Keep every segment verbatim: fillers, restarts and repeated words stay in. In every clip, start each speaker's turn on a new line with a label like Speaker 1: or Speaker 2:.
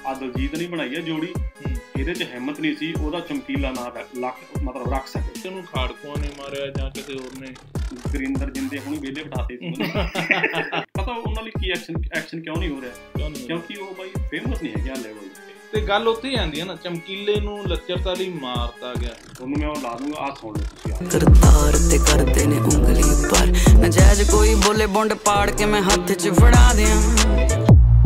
Speaker 1: ਆ ਦਲਜੀਤ ਨੇ ਬਣਾਈ ਆ ਜੋੜੀ, ਇਹਦੇ ਚ ਹਿੰਮਤ ਨਹੀਂ ਸੀ ਉਹਦਾ ਚਮਕੀਲਾ ਨਾਂ ਲੱਖ ਮਤਲਬ ਰੱਖ ਸਕੇ।
Speaker 2: ਤੈਨੂੰ ਖਾੜਕੂਆਂ ਨੇ ਮਾਰਿਆ ਜਾਂ ਕਿਸੇ ਹੋਰ ਨੇ?
Speaker 1: ਗੁਰਿੰਦਰ ਜਿੰਦੇ ਹੁਣੀ ਵਿਹਲੇ ਬਿਠਾਤੇ ਸੀ ਪਤਾ ਉਹਨਾਂ ਲਈ ਕੀ ਐਕਸ਼ਨ ਐਕਸ਼ਨ ਕਿਉਂ ਨਹੀਂ ਹੋ ਰਿਹਾ? ਕਿਉਂਕਿ ਉਹ ਬਾਈ ਫੇਮਸ ਨਹੀਂ ਹੈਗੇ ਆ ਲੈਵਲ
Speaker 2: ਤੇ ਗੱਲ ਉੱਥੇ ਹੀ ਆਉਂਦੀ ਹੈ ਨਾ, ਚਮਕੀਲੇ ਨੂੰ ਲੱਚਰਤਾ ਲਈ ਮਾਰਤਾ ਗਿਆ।
Speaker 1: ਤੁਹਾਨੂੰ ਮੈਂ ਉਹ ਲਾ ਦੂੰਗਾ, ਆਹ ਸੁਣ ਲਓ ਤੁਸੀਂ।
Speaker 3: ਕਰਤਾਰ ਤੇ ਕਰਦੇ ਨੇ ਉਂਗਲੀ ਪਰ ਨਜਾਇਜ਼ ਕੋਈ ਬੋਲੇ ਬੁੰਡ ਪਾੜ ਕੇ ਮੈਂ ਹੱਥ 'ਚ ਫੜਾ ਦਿਆਂ।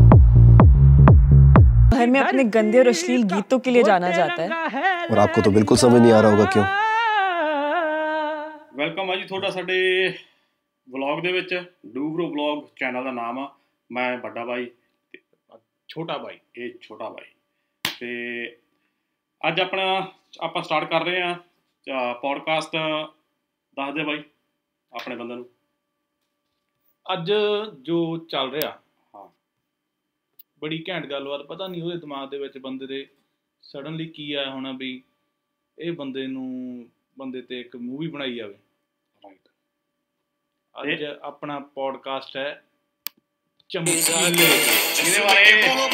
Speaker 4: घर में अपने गंदे और अश्लील गीतों के लिए जाना जाता है
Speaker 5: और आपको तो बिल्कुल समझ नहीं आ रहा होगा क्यों।
Speaker 1: ਵੈਲਕਮ ਆ ਜੀ ਤੁਹਾਡਾ ਸਾਡੇ ਵਲੌਗ ਦੇ ਵਿੱਚ। ਡੂਬਰੋ ਵਲੌਗ ਚੈਨਲ ਦਾ ਨਾਮ ਆ। ਮੈਂ ਵੱਡਾ ਬਾਈ,
Speaker 2: ਛੋਟਾ ਬਾਈ,
Speaker 1: ਇਹ ਛੋਟਾ ਬਾਈ। ਤੇ ਅੱਜ ਆਪਣਾ ਆਪਾਂ ਸਟਾਰਟ ਕਰ ਰਹੇ ਹਾਂ ਪੋਡਕਾਸਟ। ਦੱਸ ਦੇ ਬਾਈ ਆਪਣੇ ਬੰਦੇ ਨੂੰ
Speaker 2: ਅੱਜ ਜੋ ਚੱਲ ਰਿਹਾ।
Speaker 1: ਹਾਂ,
Speaker 2: ਬੜੀ ਘੈਂਟ ਗੱਲਬਾਤ। ਪਤਾ ਨਹੀਂ ਉਹਦੇ ਦਿਮਾਗ ਦੇ ਵਿੱਚ ਬੰਦੇ ਦੇ ਸਡਨਲੀ ਕੀ ਆਇਆ ਹੋਣਾ ਵੀ ਇਹ ਬੰਦੇ ਨੂੰ ਬੰਦੇ ਤੇ ਇੱਕ ਮੂਵੀ ਬਣਾਈ ਜਾਵੇ।
Speaker 1: ਰਾਈਟ।
Speaker 2: ਅੱਜ ਆਪਣਾ ਪੋਡਕਾਸਟ ਹੈ ਚਮਕੀਲੇ।
Speaker 1: ਇਹਦੇ ਬਾਰੇ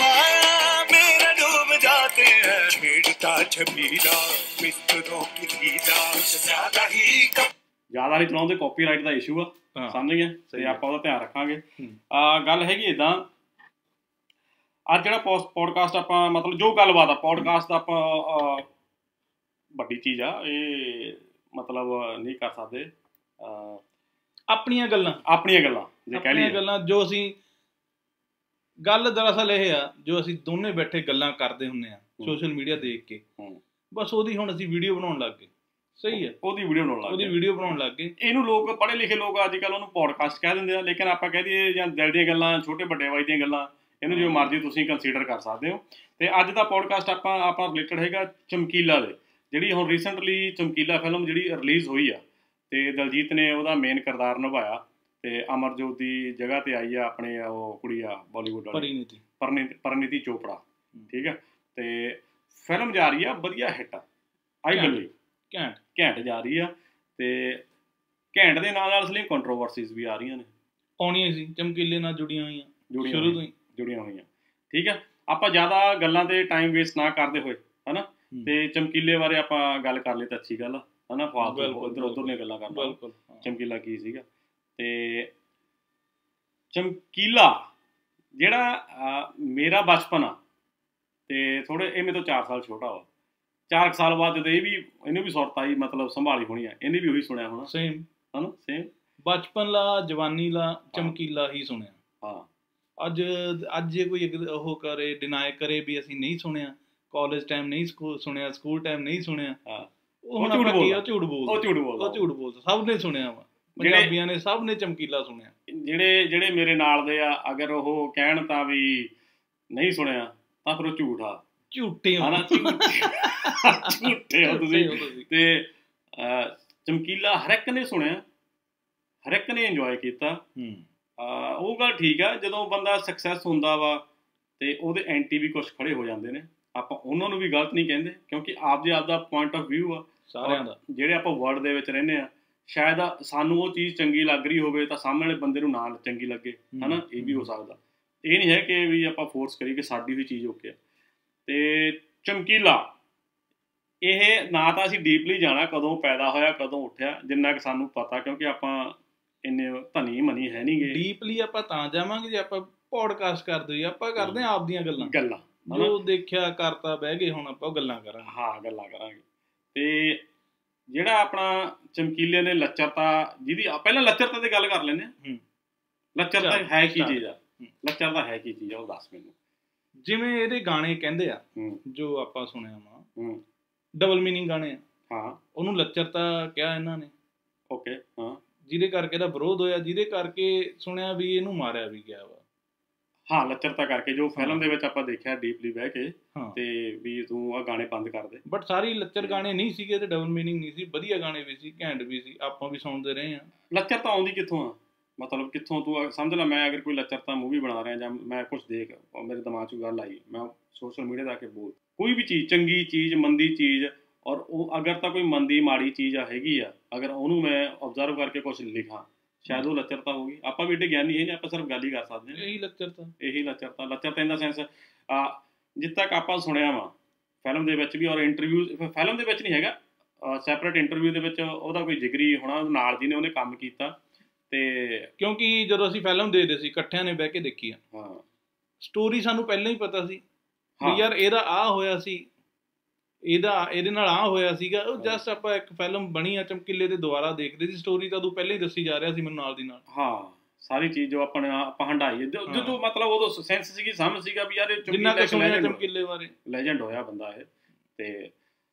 Speaker 1: ਜ਼ਿਆਦਾ ਨਹੀਂ ਚਲਾਉਂਦੇ, ਕਾਪੀਰਾਈਟ ਦਾ ਇਸ਼ੂ ਆ, ਸਮਝ ਗਏ? ਤੇ ਆਪਾਂ ਉਹਦਾ ਧਿਆਨ ਰੱਖਾਂਗੇ। ਗੱਲ ਹੈਗੀ ਏਦਾਂ, ਅੱਜ ਜਿਹੜਾ ਪੋਡਕਾਸਟ ਆਪਾਂ ਮਤਲਬ ਜੋ ਗੱਲਬਾਤ ਆ ਪੋਡਕਾਸਟ ਦਾ ਆਪਾਂ ਵੱਡੀ ਚੀਜ਼ ਆ, ਇਹ ਮਤਲਬ ਨਹੀਂ ਕਰ ਸਕਦੇ।
Speaker 2: ਆਪਣੀਆਂ ਗੱਲਾਂ
Speaker 1: ਆਪਣੀਆਂ ਗੱਲਾਂ ਜੇ ਕਹਿ ਲਈਏ,
Speaker 2: ਗੱਲਾਂ ਜੋ ਅਸੀਂ ਗੱਲ ਦਰਅਸਲ ਇਹ ਆ ਜੋ ਅਸੀਂ ਦੋਨੇ ਬੈਠੇ ਗੱਲਾਂ ਕਰਦੇ ਹੁੰਦੇ ਆ ਸੋਸ਼ਲ ਮੀਡੀਆ ਦੇਖ ਕੇ, ਬਸ ਉਹਦੀ ਹੁਣ ਅਸੀਂ ਵੀਡੀਓ ਬਣਾਉਣ ਲੱਗ ਗਏ। ਸਹੀ ਹੈ,
Speaker 1: ਉਹਦੀ ਵੀਡੀਓ ਬਣਾਉਣ ਲੱਗ ਗਏ।
Speaker 2: ਉਹਦੀ ਵੀਡੀਓ ਬਣਾਉਣ ਲੱਗ ਗਏ।
Speaker 1: ਇਹਨੂੰ ਲੋਕ ਪੜ੍ਹੇ ਲਿਖੇ ਲੋਕ ਅੱਜ ਕੱਲ੍ਹ ਉਹਨੂੰ ਪੋਡਕਾਸਟ ਕਹਿ ਦਿੰਦੇ ਆ, ਲੇਕਿਨ ਆਪਾਂ ਕਹਿ ਦਈਏ ਜਾਂ ਦਿਲ ਦੀਆਂ ਗੱਲਾਂ, ਛੋਟੇ ਵੱਡੇ ਬਾਈ ਦੀਆਂ ਗੱਲਾਂ, ਇਹਨੂੰ ਜੋ ਮਰਜ਼ੀ ਤੁਸੀਂ ਕੰਸੀਡਰ ਕਰ ਸਕਦੇ ਹੋ। ਤੇ ਅੱਜ ਦਾ ਪੋਡਕਾਸਟ ਆਪਾਂ ਆਪਾਂ ਰਿਲੇਟਡ ਹੈਗਾ ਚਮਕੀਲਾ ਦੇ, ਜਿਹੜੀ ਹੁਣ ਰੀਸੈਂਟਲੀ ਚਮਕੀਲਾ ਫਿਲਮ ਜਿਹੜੀ ਰਿਲੀਜ਼ ਹੋਈ ਆ ਤੇ ਦਲਜੀਤ ਨੇ ਉਹਦਾ ਮੇਨ ਕਿਰਦਾਰ ਨਿਭਾਇਆ ਤੇ ਅਮਰਜੋਤ ਦੀ ਜਗ੍ਹਾ ਤੇ ਆਈ ਆ ਆਪਣੇ ਉਹ ਕੁੜੀ ਆ ਬਾਲੀਵੁੱਡ ਵਾਲੀ
Speaker 2: ਪਰਿਨੀਤੀ
Speaker 1: ਪਰਿਨੀਤੀ ਪਰਿਨੀਤੀ ਚੋਪੜਾ। ਠੀਕ ਹੈ, ਤੇ ਫਿਲਮ ਜਾ ਰਹੀ ਆ ਵਧੀਆ ਹਿੱਟ, ਆਈ ਬਲੀਵ
Speaker 2: ਘੈਂਟ
Speaker 1: ਘੈਂਟ ਜਾ ਰਹੀ ਆ। ਤੇ ਘੈਂਟ ਦੇ ਨਾਲ ਨਾਲ ਸਲੀਮ ਕੰਟਰੋਵਰਸੀਜ਼ ਵੀ ਆ ਰਹੀਆਂ ਨੇ,
Speaker 2: ਆਉਣੀਆਂ ਸੀ, ਚਮਕੀਲੇ ਨਾਲ ਜੁੜੀਆਂ ਹੋਈਆਂ
Speaker 1: ਜੁੜੀਆਂ
Speaker 2: ਸ਼ੁਰੂ ਤੋਂ ਹੀ
Speaker 1: ਜੁੜੀਆਂ ਹੋਈਆਂ। ਠੀਕ ਹੈ, ਆਪਾਂ ਜ਼ਿਆਦਾ ਗੱਲਾਂ ਤੇ ਟਾਈਮ ਵੇਸਟ ਨਾ ਕਰਦੇ ਹੋਏ ਹੈ ਨਾ, ਤੇ ਚਮਕੀਲੇ ਬਾਰੇ ਆਪਾਂ ਗੱਲ ਕਰ ਲਈ ਤਾਂ ਅੱਛੀ ਗੱਲ ਆ, ਹੈ ਨਾ। ਫਾਲਤੂ ਇੱਧਰ ਉੱਧਰ ਦੀਆਂ ਗੱਲਾਂ ਕਰਨਾ, ਚਮਕੀਲਾ ਕੀ ਸੀਗਾ। ਤੇ ਚਮਕੀਲਾ ਜਿਹੜਾ ਮੇਰਾ ਬਚਪਨ ਆ, ਤੇ ਥੋੜ੍ਹੇ ਇਹ ਮੇਰੇ ਤੋਂ ਚਾਰ ਸਾਲ ਛੋਟਾ ਵਾ। ਚਾਰ ਕੁ ਸਾਲ ਬਾਅਦ ਜਦੋਂ ਇਹ ਵੀ ਇਹਨੂੰ ਵੀ ਸੁਰਤ ਆਈ, ਮਤਲਬ ਸੰਭਾਲੀ ਹੋਣੀ ਆ, ਇਹਨੇ ਵੀ ਉਹੀ ਸੁਣਿਆ ਹੋਣਾ।
Speaker 2: ਸੇਮ
Speaker 1: ਹੈ ਨਾ, ਸੇਮ
Speaker 2: ਬਚਪਨ ਲਾ ਜਵਾਨੀ ਲਾ ਚਮਕੀਲਾ ਹੀ ਸੁਣਿਆ।
Speaker 1: ਹਾਂ,
Speaker 2: ਅੱਜ ਅੱਜ ਜੇ ਕੋਈ ਉਹ ਕਰੇ, ਡਿਨਾਈ ਕਰੇ ਵੀ ਅਸੀਂ ਨਹੀਂ ਸੁਣਿਆ, ਕਾਲਜ ਟਾਈਮ ਨਹੀਂ ਸੁਣਿਆ, ਸਕੂਲ ਟਾਈਮ ਨਹੀਂ ਸੁਣਿਆ, ਉਹ ਝੂਠ ਬੋਲਦਾ। ਉਹ ਝੂਠ ਬੋਲਦਾ, ਉਹ ਝੂਠ ਬੋਲਦਾ, ਉਹ ਝੂਠ ਬੋਲਦਾ। ਸਭ ਨੇ ਸੁਣਿਆ ਵਾ, ਪੰਜਾਬੀਆਂ ਨੇ ਸਭ ਨੇ ਚਮਕੀਲਾ ਸੁਣਿਆ। ਜਿਹੜੇ
Speaker 1: ਜਿਹੜੇ ਮੇਰੇ ਨਾਲ ਦੇ ਆ, ਅਗਰ ਉਹ ਕਹਿਣ ਤਾਂ ਵੀ ਨਹੀਂ ਸੁਣਿਆ ਤਾਂ ਫਿਰ ਉਹ ਝੂਠ ਆ, ਝੂਠੇ ਹੋ ਨਾ, ਝੂਠੇ ਹੋ ਤੁਸੀਂ। ਤੇ ਚਮਕੀਲਾ ਹਰ ਇੱਕ ਨੇ ਸੁਣਿਆ, ਹਰ ਇੱਕ ਨੇ ਇੰਜੋਏ ਕੀਤਾ। ਉਹ ਗੱਲ ਠੀਕ ਆ, ਜਦੋਂ ਬੰਦਾ ਸਕਸੈਸ ਹੁੰਦਾ ਵਾ ਤੇ ਉਹਦੇ ਐਂਟੀ ਵੀ ਕੁਛ ਖੜੇ ਹੋ ਜਾਂਦੇ ਨੇ। ਆਪਾਂ ਉਹਨਾਂ ਨੂੰ ਵੀ ਗਲਤ ਨਹੀਂ ਕਹਿੰਦੇ, ਕਿਉਂਕਿ ਆਪਦੇ ਆਪ ਦਾ ਪੁਆਇੰਟ ਆਫ ਵਿਊ ਆ ਸਾਰਿਆਂ ਦਾ। ਜਿਹੜੇ ਆਪਾਂ ਵਰਲਡ ਦੇ ਵਿੱਚ ਰਹਿੰਦੇ ਆ, ਸ਼ਾਇਦ ਸਾਨੂੰ ਉਹ ਚੀਜ਼ ਚੰਗੀ ਲੱਗ ਰਹੀ ਹੋਵੇ ਤਾਂ ਸਾਹਮਣੇ ਵਾਲੇ ਬੰਦੇ ਨੂੰ ਨਾ ਚੰਗੀ ਲੱਗੇ, ਹੈ ਨਾ। ਇਹ ਵੀ ਹੋ ਸਕਦਾ। ਇਹ ਨਹੀਂ ਹੈ ਕਿ ਵੀ ਆਪਾਂ ਫੋਰਸ ਕਰੀਏ ਕਿ ਸਾਡੀ ਵੀ ਚੀਜ਼ ਓਕੇ ਆ। ਤੇ ਚਮਕੀਲਾ ਇਹ ਨਾ ਤਾਂ ਅਸੀਂ ਡੀਪਲੀ ਜਾਣਾ ਕਦੋਂ ਪੈਦਾ ਹੋਇਆ, ਕਦੋਂ ਉੱਠਿਆ, ਜਿੰਨਾ ਕਿ ਸਾਨੂੰ ਪਤਾ, ਕਿਉਂਕਿ ਆਪਾਂ ਇੰਨੇ ਧਨੀ ਮਨੀ ਹੈ ਨਹੀਂ ਗੇ।
Speaker 2: ਡੀਪਲੀ ਆਪਾਂ ਤਾਂ ਜਾਵਾਂਗੇ ਜੇ ਆਪਾਂ ਪੋਡਕਾਸਟ ਕਰਦੇ ਹੋਈਏ। ਆਪਾਂ ਕਰਦੇ ਹਾਂ ਆਪਦੀਆਂ ਗੱਲਾਂ
Speaker 1: ਗੱਲਾਂ
Speaker 2: ਜੋ ਦੇਖਿਆ ਕਰਤਾ, ਬਹਿ ਗਏ, ਹੁਣ ਆਪਾਂ ਉਹ ਗੱਲਾਂ ਕਰਾਂਗੇ।
Speaker 1: ਹਾਂ, ਗੱਲਾਂ ਕਰਾਂਗੇ। ਤੇ ਜਿਹੜਾ ਆਪਣਾ ਚਮਕੀਲੇ ਨੇ ਲੱਚਰਤਾ, ਜਿਹਦੀ ਪਹਿਲਾਂ ਲੱਚਰਤਾ ਦੀ ਗੱਲ ਕਰ ਲੈਂਦੇ ਹਾਂ। ਲੱਚਰਤਾ ਹੈ ਕੀ ਚੀਜ਼ ਆ? ਲੱਚਰਤਾ ਹੈ ਕੀ ਚੀਜ਼ ਆ, ਉਹ ਦੱਸ ਮੈਨੂੰ। ਜਿਵੇਂ
Speaker 2: ਇਹਦੇ ਗਾਣੇ ਕਹਿੰਦੇ ਆ ਜੋ ਆਪਾਂ ਸੁਣਿਆ ਵਾ, ਡਬਲ ਮੀਨਿੰਗ ਗਾਣੇ ਆ।
Speaker 1: ਹਾਂ,
Speaker 2: ਉਹਨੂੰ ਲੱਚਰਤਾ ਕਿਹਾ ਇਹਨਾਂ ਨੇ।
Speaker 1: ਓਕੇ, ਹਾਂ।
Speaker 2: ਜਿਹਦੇ ਕਰਕੇ ਇਹਦਾ ਵਿਰੋਧ ਹੋਇਆ, ਜਿਹਦੇ ਕਰਕੇ ਸੁਣਿਆ ਵੀ ਇਹਨੂੰ ਮਾਰਿਆ ਵੀ ਗਿਆ ਵਾ।
Speaker 1: ਹਾਂ, ਲੱਚਰਤਾ ਕਰਕੇ, ਜੋ ਫਿਲਮ ਦੇ ਵਿੱਚ ਆਪਾਂ ਦੇਖਿਆ ਡੀਪਲੀ ਬਹਿ ਕੇ, ਤੇ ਵੀ ਤੂੰ ਆਹ ਗਾਣੇ ਬੰਦ ਕਰ ਦੇ। ਬਟ
Speaker 2: ਸਾਰੀ ਲੱਚਰ ਗਾਣੇ ਨਹੀਂ ਸੀਗੇ ਤੇ ਡਬਲ ਮੀਨਿੰਗ ਨਹੀਂ ਸੀ, ਵਧੀਆ ਗਾਣੇ ਵੀ ਸੀ, ਘੈਂਟ ਵੀ ਸੀ, ਆਪਾਂ ਵੀ ਸੁਣਦੇ ਰਹੇ ਹਾਂ।
Speaker 1: ਲੱਚਰਤਾ ਆਉਂਦੀ ਕਿੱਥੋਂ ਆ? ਮਤਲਬ ਕਿੱਥੋਂ ਤੂੰ ਸਮਝ ਲੈ, ਮੈਂ ਅਗਰ ਕੋਈ ਲੱਚਰਤਾ ਮੂਵੀ ਬਣਾ ਰਿਹਾ ਜਾਂ ਮੈਂ ਕੁਛ ਦੇਖ, ਮੇਰੇ ਦਿਮਾਗ 'ਚ ਗੱਲ ਆਈ, ਮੈਂ ਸੋਸ਼ਲ ਮੀਡੀਆ 'ਤੇ ਆ ਕੇ ਬੋਲ, ਕੋਈ ਵੀ ਚੀਜ਼, ਚੰਗੀ ਚੀਜ਼, ਮੰਦੀ ਚੀਜ਼, ਔਰ ਉਹ ਅਗਰ ਤਾਂ ਕੋਈ ਮੰਦੀ ਮਾੜੀ ਚੀਜ਼ ਆ ਹੈਗੀ ਆ, ਅਗਰ ਉਹਨੂੰ ਮੈਂ ਓਬਜ਼ਰਵ ਕਰਕੇ ਕੁਛ ਲਿਖਾਂ, ਸ਼ਾਇਦ ਉਹ ਲੱਚਰਤਾ ਹੋਊਗੀ। ਆਪਾਂ ਵੀ ਏਡੇ ਗਿਆਨੀ ਹੈ ਨਹੀਂ, ਆਪਾਂ ਸਿਰਫ ਗੱਲ ਹੀ ਕਰ ਸਕਦੇ ਹਾਂ।
Speaker 2: ਇਹੀ ਲੱਚਰਤਾ,
Speaker 1: ਇਹੀ ਲੱਚਰਤਾ। ਲੱਚਰਤਾ ਇਨ ਦਾ ਸੈਂਸ ਜਿੱਥੇ ਤੱਕ ਆਪਾਂ ਸੁਣਿਆ ਵਾ ਫਿਲਮ ਦੇ ਵਿੱਚ ਵੀ, ਔਰ ਇੰਟਰਵਿਊ ਫਿਲਮ ਦੇ ਵਿੱਚ ਨਹੀਂ ਹੈਗਾ, ਸੈਪਰੇਟ ਇੰਟਰਵਿਊ ਦੇ ਵਿੱਚ ਉਹਦਾ ਕੋਈ ਜਿਗਰੀ ਹੋਣਾ ਨਾਲ ਦੀ ਨੇ ਉਹਨੇ ਕੰਮ ਕੀਤਾ। ਤੇ
Speaker 2: ਕਿਉਂਕਿ ਜਦੋਂ ਅਸੀਂ ਫਿਲਮ ਦੇਖਦੇ ਸੀ ਇਕੱਠਿਆਂ ਨੇ ਬਹਿ ਕੇ ਦੇਖੀ ਆ,
Speaker 1: ਹਾਂ
Speaker 2: ਸਟੋਰੀ ਸਾਨੂੰ ਪਹਿਲਾਂ ਹੀ ਪਤਾ ਸੀ ਵੀ ਯਾਰ ਇਹਦਾ ਆਹ ਹੋਇਆ ਸੀ, ਇਹਦਾ ਇਹਦੇ ਨਾਲ ਆਹ ਹੋਇਆ ਸੀਗਾ। ਉਹ ਜਸਟ ਆਪਾਂ ਇੱਕ ਫਿਲਮ ਬਣੀ ਆ ਚਮਕੀਲੇ ਤੇ ਦੁਬਾਰਾ ਦੇਖਦੇ ਸੀ, ਸਟੋਰੀ ਤਾਂ ਤੂੰ ਪਹਿਲਾਂ ਹੀ ਦੱਸੀ ਜਾ ਰਿਹਾ ਸੀ ਮੈਨੂੰ ਨਾਲ ਦੀ ਨਾਲ।
Speaker 1: ਹਾਂ ਸਾਰੀ ਚੀਜ਼ ਜੋ ਆਪਣੇ ਆਪਾਂ ਹੰਡਾਈ ਜਦੋਂ ਮਤਲਬ ਉਦੋਂ ਸੈਂਸ ਸੀਗੀ, ਸਮਝ ਸੀਗਾ ਵੀ ਯਾਰ ਇਹ
Speaker 2: ਜਿੰਨਾ ਕੁ ਸੁਣਿਆ ਚਮਕੀਲੇ ਬਾਰੇ
Speaker 1: ਲੈਜੈਂਡ ਹੋਇਆ ਬੰਦਾ ਇਹ। ਤੇ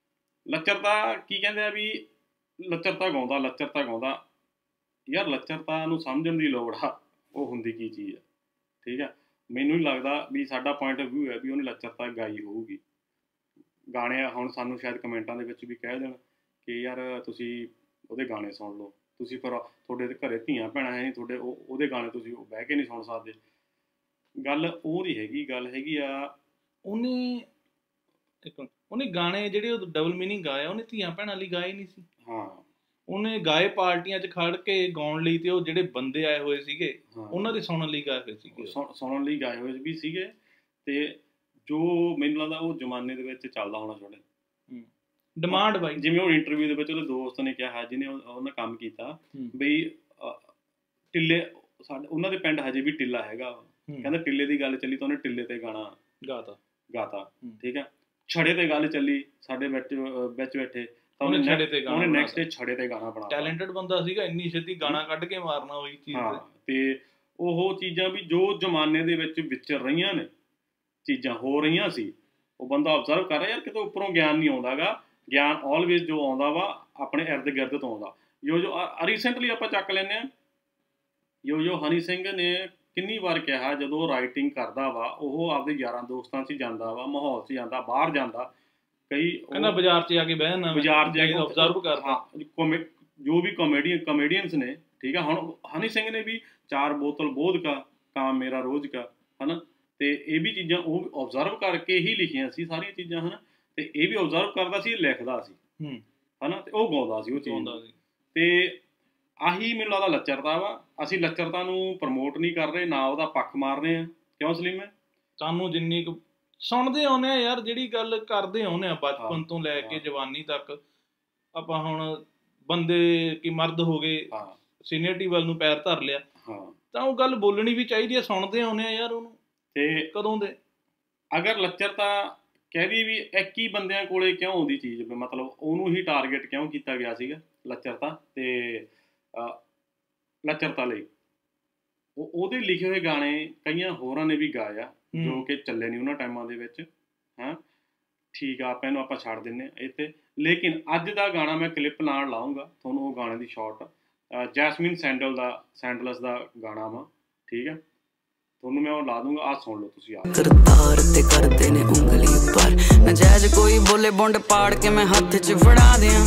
Speaker 1: ਲੱਚਰਤਾ ਕੀ ਕਹਿੰਦੇ ਆ ਵੀ ਲੱਚਰਤਾ ਗਾਉਂਦਾ ਲੱਚਰਤਾ ਗਾਉਂਦਾ ਯਾਰ ਲੱਚਰਤਾ ਨੂੰ ਸਮਝਣ ਦੀ ਲੋੜ ਆ ਉਹ ਹੁੰਦੀ ਕੀ ਚੀਜ਼ ਆ। ਠੀਕ ਆ, ਮੈਨੂੰ ਨਹੀਂ ਲੱਗਦਾ ਵੀ ਸਾਡਾ ਪੁਆਇੰਟ ਆਫ ਵਿਊ ਹੈ ਵੀ ਉਹਨੇ ਲੱਚਰਤਾ ਗਾਈ ਹੋਊਗੀ। ਗਾਣੇ ਹੁਣ ਸਾਨੂੰ ਸ਼ਾਇਦ ਕਮੈਂਟਾਂ ਦੇ ਵਿੱਚ ਵੀ ਕਹਿ ਦੇਣ ਕਿ ਯਾਰ ਤੁਸੀਂ ਉਹਦੇ ਗਾਣੇ ਸੁਣ ਲਓ, ਤੁਸੀਂ ਫਿਰ ਤੁਹਾਡੇ ਘਰੇ ਧੀਆਂ ਭੈਣਾਂ ਹੈ ਨਹੀਂ, ਤੁਹਾਡੇ ਉਹ ਉਹਦੇ ਗਾਣੇ ਤੁਸੀਂ ਉਹ ਬਹਿ ਕੇ ਨਹੀਂ ਸੁਣ ਸਕਦੇ। ਗੱਲ ਉਹ ਨਹੀਂ ਹੈਗੀ, ਗੱਲ ਹੈਗੀ ਆ
Speaker 2: ਉਹਨੇ ਇੱਕ ਉਹਨੇ ਗਾਣੇ ਜਿਹੜੇ ਉਹ ਡਬਲ ਮੀਨਿੰਗ ਗਾਏ ਉਹਨੇ ਧੀਆਂ ਭੈਣਾਂ ਲਈ ਗਾਏ ਨਹੀਂ ਸੀ।
Speaker 1: ਹਾਂ
Speaker 2: ਉਹਨੇ ਗਾਏ ਪਾਰਟੀਆਂ 'ਚ ਖੜ ਕੇ ਗਾਉਣ ਲਈ, ਤੇ ਉਹ ਜਿਹੜੇ ਬੰਦੇ ਆਏ ਹੋਏ ਸੀਗੇ ਉਹਨਾਂ ਦੇ ਸੁਣਨ ਲਈ ਗਾਏ ਹੋਏ ਸੀਗੇ,
Speaker 1: ਸੁਣਨ ਲਈ ਗਾਏ ਹੋਏ ਵੀ ਸੀਗੇ। ਤੇ ਜੋ ਮੈਨੂੰ ਲੱਗਦਾ ਉਹ ਜ਼ਮਾਨੇ ਦੇ ਵਿੱਚ ਚੱਲਦਾ ਹੋਣਾ ਤੁਹਾਡੇ
Speaker 2: ਡਿਮਾਂਡ ਬਾਈ,
Speaker 1: ਜਿਵੇਂ ਉਹ ਇੰਟਰਵਿਊ ਦੇ ਵਿੱਚ ਉਹਦੇ ਦੋਸਤ ਨੇ ਕਿਹਾ ਜਿਹਨੇ ਉਹਨੇ ਕੰਮ ਕੀਤਾ ਬਈ ਟਿੱਲੇ ਸਾਡੇ ਉਹਨਾਂ ਦੇ ਪਿੰਡ ਹਜੇ ਵੀ ਟਿੱਲਾ ਹੈਗਾ, ਕਹਿੰਦਾ ਟਿੱਲੇ ਦੀ ਗੱਲ ਚੱਲੀ ਤਾਂ ਉਹਨੇ ਟਿੱਲੇ ਤੇ ਗਾਣਾ
Speaker 2: ਗਾਤਾ
Speaker 1: ਗਾਤਾ ਠੀਕ ਆ। ਛੜੇ ਤੇ ਗੱਲ ਚੱਲੀ ਸਾਡੇ ਵਿੱਚ ਵਿੱਚ ਬੈਠੇ ਤਾਂ
Speaker 2: ਉਹਨੇ ਛੜੇ ਤੇ ਗਾਣਾ,
Speaker 1: ਉਹਨੇ ਨੈਕਸਟ ਡੇ ਛੜੇ ਤੇ ਗਾਣਾ ਬਣਾ।
Speaker 2: ਟੈਲੈਂਟਡ ਬੰਦਾ ਸੀਗਾ, ਇੰਨੀ ਛੇਤੀ ਗਾਣਾ ਕੱਢ ਕੇ ਮਾਰਨਾ ਉਹੀ ਚੀਜ਼।
Speaker 1: ਹਾਂ ਤੇ ਉਹ ਚੀਜ਼ਾਂ ਵੀ ਜੋ ਜ਼ਮਾਨੇ ਦੇ ਵਿੱਚ ਵਿਚਰ ਰਹੀਆਂ ਨੇ, ਚੀਜ਼ਾਂ ਹੋ ਰਹੀਆਂ ਸੀ, ਉਹ ਬੰਦਾ ਆਬਜ਼ਰਵ ਕਰ ਰਿਹਾ ਯਾਰ ਕਿਤੇ ਉੱਪਰੋਂ ਗਿਆਨ ਨਹੀਂ ਆਉਂਦਾ ਗਾ। ਗਿਆਨ ਆਲਵੇਜ਼ ਜੋ ਆਉਂਦਾ ਵਾ ਆਪਣੇ ਇਰਦ ਗਿਰਦ ਤੋਂ ਆਉਂਦਾ। ਜੋ ਜੋ ਰੀਸੈਂਟਲੀ ਆਪਾਂ ਚੱਕ ਲੈਂਦੇ ਹਾਂ, ਜੋ ਜੋ ਹਨੀ ਸਿੰਘ ਨੇ ਕਿੰਨੀ ਵਾਰ ਕਿਹਾ ਜਦੋਂ ਰਾਈਟਿੰਗ ਕਰਦਾ ਵਾ ਉਹ ਆਪਦੇ ਯਾਰਾਂ ਦੋਸਤਾਂ 'ਚ ਜਾਂਦਾ ਵਾ, ਮਾਹੌਲ 'ਚ ਜਾਂਦਾ, ਬਾਹਰ ਜਾਂਦਾ, ਕਈ ਕਹਿੰਦਾ
Speaker 2: ਬਾਜ਼ਾਰ 'ਚ ਜਾ ਕੇ ਬਹਿ ਜਾਂਦਾ,
Speaker 1: ਬਾਜ਼ਾਰ 'ਚ ਜਾ ਕੇ
Speaker 2: ਆਬਜ਼ਰਵ ਕਰਦਾ
Speaker 1: ਜੋ ਵੀ ਕਾਮੇਡੀਅਨ ਕਾਮੇਡੀਅਨਸ ਨੇ। ਠੀਕ ਆ, ਹੁਣ ਹਨੀ ਸਿੰਘ ਨੇ ਵੀ ਚਾਰ ਬੋਤਲ ਬੋਧ ਕਾ ਕਾਮ ਮੇਰਾ ਰੋਜ਼ ਕਾ ਹੈ ਨਾ, ਅਤੇ ਇਹ ਵੀ ਚੀਜ਼ਾਂ ਉਹ ਓਬਜ਼ਰਵ ਕਰਕੇ ਹੀ ਲਿਖੀਆਂ ਸੀ ਸਾਰੀਆਂ ਚੀਜ਼ਾਂ ਹੈ ਨਾ। ਅਤੇ ਇਹ ਵੀ ਓਬਜ਼ਰਵ ਕਰਦਾ ਸੀ, ਲਿਖਦਾ ਸੀ ਹੈ ਨਾ, ਅਤੇ ਉਹ ਗਾਉਂਦਾ ਸੀ ਉਹ ਚੀਜ਼। ਅਤੇ ਆਹੀ ਮੈਨੂੰ ਲੱਗਦਾ ਲੱਚਰਤਾ ਵਾ। ਅਸੀਂ ਲੱਚਰਤਾ ਨੂੰ ਪ੍ਰਮੋਟ ਨਹੀਂ ਕਰ ਰਹੇ, ਨਾ ਉਹਦਾ ਪੱਖ ਮਾਰ ਰਹੇ ਹਾਂ। ਕਿਉਂ ਸਲੀਮ ਹੈ?
Speaker 2: ਸਾਨੂੰ ਜਿੰਨੀ ਕੁ ਸੁਣਦੇ ਆਉਂਦੇ ਆ ਯਾਰ, ਜਿਹੜੀ ਗੱਲ ਕਰਦੇ ਆਉਂਦੇ ਆ ਬਚਪਨ ਤੋਂ ਲੈ ਕੇ ਜਵਾਨੀ ਤੱਕ, ਆਪਾਂ ਹੁਣ ਬੰਦੇ ਕਿ ਮਰਦ ਹੋ ਗਏ ਸੀਨੀਅਰਟੀ ਵੱਲ ਨੂੰ ਪੈਰ ਧਰ ਲਿਆ ਤਾਂ ਉਹ ਗੱਲ ਬੋਲਣੀ ਵੀ ਚਾਹੀਦੀ ਹੈ। ਸੁਣਦੇ ਆਉਂਦੇ ਆ ਯਾਰ ਉਹਨੂੰ, ਤੇ ਕਦੋਂ ਦੇ
Speaker 1: ਅਗਰ ਲੱਚਰਤਾ ਕਹਿ ਦਈਏ ਵੀ ਇੱਕ ਹੀ ਬੰਦਿਆਂ ਕੋਲੇ ਕਿਉਂ ਆਉਂਦੀ ਚੀਜ਼, ਮਤਲਬ ਉਹਨੂੰ ਹੀ ਟਾਰਗੇਟ ਕਿਉਂ ਕੀਤਾ ਗਿਆ ਸੀਗਾ ਲੱਚਰਤਾ, ਅਤੇ ਲੱਚਰਤਾ ਲਈ ਉਹ ਉਹਦੇ ਲਿਖੇ ਹੋਏ ਗਾਣੇ ਕਈਆਂ ਹੋਰਾਂ ਨੇ ਵੀ ਗਾਏ ਆ ਜੋ ਕਿ ਚੱਲੇ ਨਹੀਂ ਉਹਨਾਂ ਟਾਈਮਾਂ ਦੇ ਵਿੱਚ। ਹਾਂ ਠੀਕ ਆ, ਆਪਾਂ ਇਹਨੂੰ ਆਪਾਂ ਛੱਡ ਦਿੰਦੇ ਹਾਂ ਇੱਥੇ। ਲੇਕਿਨ ਅੱਜ ਦਾ ਗਾਣਾ ਮੈਂ ਕਲਿੱਪ ਨਾਲ ਲਾਊਂਗਾ ਤੁਹਾਨੂੰ, ਉਹ ਗਾਣੇ ਦੀ ਸ਼ਾਰਟ ਜੈਸਮੀਨ ਸੈਂਡਲ ਦਾ ਸੈਂਡਲਸ ਦਾ ਗਾਣਾ ਵਾ। ਠੀਕ ਹੈ, ਤੁਹਾਨੂੰ ਮੈਂ ਉਹ ਲਾ ਦੂੰਗਾ, ਆਹ ਸੁਣ ਲਓ ਤੁਸੀਂ। ਆ
Speaker 3: ਕਰਤਾਰ ਤੇ ਕਰਦੇ ਨੇ ਉਂਗਲੀ ਪਰ ਨਜਾਇਜ਼ ਕੋਈ ਬੋਲੇ ਬੁੰਡ ਪਾੜ ਕੇ ਮੈਂ ਹੱਥ 'ਚ ਫੜਾ ਦਿਆਂ,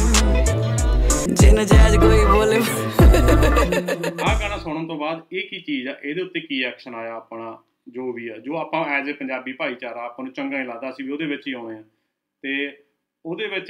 Speaker 3: ਜੇ ਨਜਾਇਜ਼ ਕੋਈ ਬੋਲੇ।
Speaker 1: ਆਹ ਗਾਣਾ ਸੁਣਨ ਤੋਂ ਬਾਅਦ ਇਹ ਕੀ ਚੀਜ਼ ਆ, ਇਹਦੇ ਉੱਤੇ ਕੀ ਐਕਸ਼ਨ ਆਇਆ ਆਪਣਾ, ਜੋ ਵੀ ਆ, ਜੋ ਆਪਾਂ ਐਜ਼ ਏ ਪੰਜਾਬੀ ਭਾਈਚਾਰਾ ਆਪਾਂ ਨੂੰ ਚੰਗਾ ਨਹੀਂ ਲੱਗਦਾ, ਅਸੀਂ ਵੀ ਉਹਦੇ ਵਿੱਚ ਹੀ ਆਉਣੇ ਹਾਂ। ਅਤੇ ਉਹਦੇ ਵਿੱਚ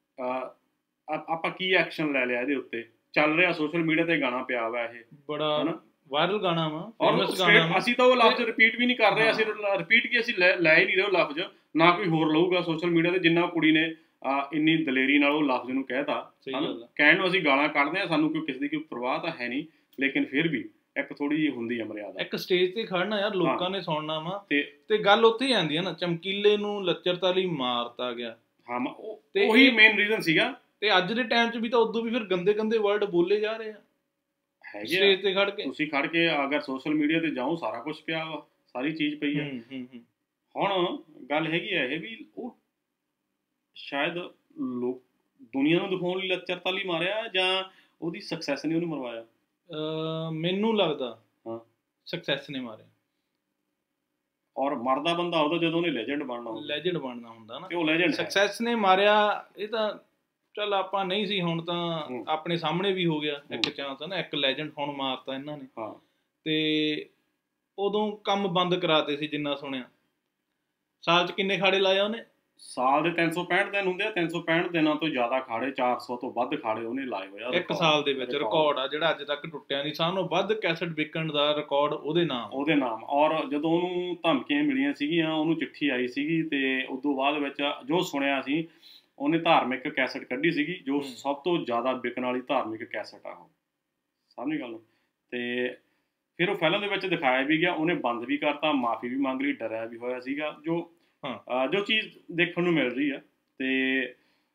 Speaker 1: ਆਪਾਂ ਕੀ ਐਕਸ਼ਨ ਲੈ ਲਿਆ ਇਹਦੇ ਉੱਤੇ। ਚੱਲ ਰਿਹਾ ਸੋਸ਼ਲ ਮੀਡੀਆ 'ਤੇ ਗਾਣਾ ਪਿਆ ਵਾ, ਇਹ
Speaker 2: ਬੜਾ ਹਨਾ ਵਾਇਰਲ ਗਾਣਾ ਵਾ,
Speaker 1: ਔਰ ਅਸੀਂ ਤਾਂ ਉਹ ਲਫ਼ਜ਼ ਰਿਪੀਟ ਵੀ ਨਹੀਂ ਕਰ ਰਹੇ। ਅਸੀਂ ਰਿਪੀਟ ਕੀ ਅਸੀਂ ਲੈ ਲੈ ਹੀ ਨਹੀਂ ਰਹੇ ਉਹ ਲਫ਼ਜ਼, ਨਾ ਕੋਈ ਹੋਰ ਲਊਗਾ ਸੋਸ਼ਲ ਮੀਡੀਆ 'ਤੇ। ਜਿੰਨਾ ਕੁੜੀ ਨੇ ਇੰਨੀ ਦਲੇਰੀ ਨਾਲ ਉਹ ਲਫ਼ਜ਼ ਨੂੰ ਕਹਿ ਤਾ, ਕਹਿਣ ਨੂੰ ਅਸੀਂ ਗਾਲਾਂ ਕੱਢਦੇ ਹਾਂ, ਸਾਨੂੰ ਕੋਈ ਕਿਸੇ ਦੀ ਕੋਈ ਪਰਵਾਹ ਤਾਂ ਹੈ ਨਹੀਂ, ਲੇਕਿਨ ਫਿਰ ਵੀ ਇੱਕ ਥੋੜੀ ਜਿਹੀ ਹੁੰਦੀ ਆ ਮਰਿਆਦਾ।
Speaker 2: ਇੱਕ ਸਟੇਜ ਤੇ ਖੜਨਾ ਯਾਰ, ਲੋਕਾਂ ਨੇ ਸੁਣਨਾ ਵਾ, ਤੇ ਗੱਲ ਉੱਥੇ ਹੀ ਆਉਂਦੀ ਹੈ ਨਾ, ਚਮਕੀਲੇ ਨੂੰ ਲੱਚਰਤਾ ਲਈ ਮਾਰਤਾ ਗਿਆ।
Speaker 1: ਹਾਂ ਤੇ ਉਹੀ ਮੇਨ ਰੀਜ਼ਨ ਸੀਗਾ।
Speaker 2: ਤੇ ਅੱਜ ਦੇ ਟਾਈਮ 'ਚ ਵੀ ਤਾਂ ਉਦੋਂ ਵੀ ਫਿਰ ਗੰਦੇ ਗੰਦੇ ਵਰਡ ਬੋਲੇ ਜਾ ਰਹੇ ਆ
Speaker 1: ਹੈਗੇ ਸਟੇਜ ਤੇ ਖੜ ਕੇ। ਤੁਸੀਂ ਖੜ ਕੇ ਅਗਰ ਸੋਸ਼ਲ ਮੀਡੀਆ ਤੇ ਜਾਓ ਸਾਰਾ ਕੁਛ ਪਿਆ ਵਾ, ਸਾਰੀ ਚੀਜ਼ ਪਈ ਆ। ਹੁਣ ਗੱਲ ਹੈਗੀ ਆ ਇਹ ਵੀ ਉਹ ਸ਼ਾਇਦ ਲੋਕ ਦੁਨੀਆ ਨੂੰ ਦਿਖਾਉਣ ਲਈ ਲੱਚਰਤਾ ਲਈ ਮਾਰਿਆ, ਜਾਂ ਉਹਦੀ ਸਕਸੈਸ ਨੇ ਉਹਨੂੰ ਮਰਵਾਇਆ।
Speaker 2: ਮੈਨੂੰ ਲੱਗਦਾ ਹਾਂ ਸਕਸੈਸ ਨੇ ਮਾਰਿਆ।
Speaker 1: ਔਰ ਮਰਦਾ ਬੰਦਾ ਉਹਦਾ ਜਦੋਂ ਉਹਨੇ ਲੈਜੈਂਡ ਬਣਨਾ ਹੁੰਦਾ,
Speaker 2: ਲੈਜੈਂਡ ਬਣਨਾ ਹੁੰਦਾ ਨਾ,
Speaker 1: ਤੇ ਉਹ ਲੈਜੈਂਡ
Speaker 2: ਸਕਸੈਸ ਨੇ ਮਾਰਿਆ। ਇਹ ਤਾਂ ਚੱਲ ਆਪਾਂ ਨਹੀਂ ਸੀ, ਹੁਣ ਤਾਂ ਆਪਣੇ ਸਾਹਮਣੇ ਵੀ ਹੋ ਗਿਆ ਇੱਕ ਚਾਂਸ ਨਾ, ਇੱਕ ਲੈਜੈਂਡ ਹੁਣ ਮਾਰਤਾ ਇਹਨਾਂ ਨੇ।
Speaker 1: ਹਾਂ
Speaker 2: ਤੇ ਉਦੋਂ ਕੰਮ ਬੰਦ ਕਰਾਤੇ ਸੀ, ਜਿੰਨਾ ਸੁਣਿਆ। ਸਾਲ 'ਚ ਕਿੰਨੇ ਖਾੜੇ ਲਾਇਆ ਉਹਨੇ?
Speaker 1: ਸਾਲ ਦੇ ਤਿੰਨ ਸੌ ਪੈਂਹਠ ਦਿਨ ਹੁੰਦੇ ਆ, ਤਿੰਨ ਸੌ ਪੈਂਹਠ ਦਿਨਾਂ ਤੋਂ ਜ਼ਿਆਦਾ ਖਾੜੇ, ਚਾਰ ਸੌ ਤੋਂ ਵੱਧ ਖਾੜੇ ਉਹਨੇ ਲਾਏ ਹੋਏ ਆ
Speaker 2: ਇੱਕ ਸਾਲ ਦੇ ਵਿੱਚ। ਰਿਕਾਰਡ ਆ ਜਿਹੜਾ ਅੱਜ ਤੱਕ ਟੁੱਟਿਆ ਨਹੀਂ। ਸਾਨੂੰ ਵੱਧ ਕੈਸਟ ਵਿਕਣ ਦਾ ਰਿਕਾਰਡ ਉਹਦੇ ਨਾਮ
Speaker 1: ਉਹਦੇ ਨਾਮ ਔਰ ਜਦੋਂ ਉਹਨੂੰ ਧਮਕੀਆਂ ਮਿਲੀਆਂ ਸੀਗੀਆਂ, ਉਹਨੂੰ ਚਿੱਠੀ ਆਈ ਸੀਗੀ, ਤੇ ਉਸ ਤੋਂ ਬਾਅਦ ਵਿੱਚ ਜੋ ਸੁਣਿਆ ਸੀ, ਉਹਨੇ ਧਾਰਮਿਕ ਕੈਸਟ ਕੱਢੀ ਸੀਗੀ, ਜੋ ਸਭ ਤੋਂ ਜ਼ਿਆਦਾ ਵਿਕਣ ਵਾਲੀ ਧਾਰਮਿਕ ਕੈਸਟ ਆ ਉਹ, ਸਮਝੀ ਗੱਲ। ਤੇ ਫਿਰ ਉਹ ਫਿਲਮ ਦੇ ਵਿੱਚ ਦਿਖਾਇਆ ਵੀ ਗਿਆ, ਉਹਨੇ ਬੰਦ ਵੀ ਕਰਤਾ, ਮਾਫੀ ਵੀ ਮੰਗ ਲਈ, ਡਰਿਆ ਵੀ ਹੋਇਆ ਸੀਗਾ, ਜੋ ਜੋ ਚੀਜ਼ ਦੇਖਣ ਨੂੰ ਮਿਲ ਰਹੀ ਆ। ਤੇ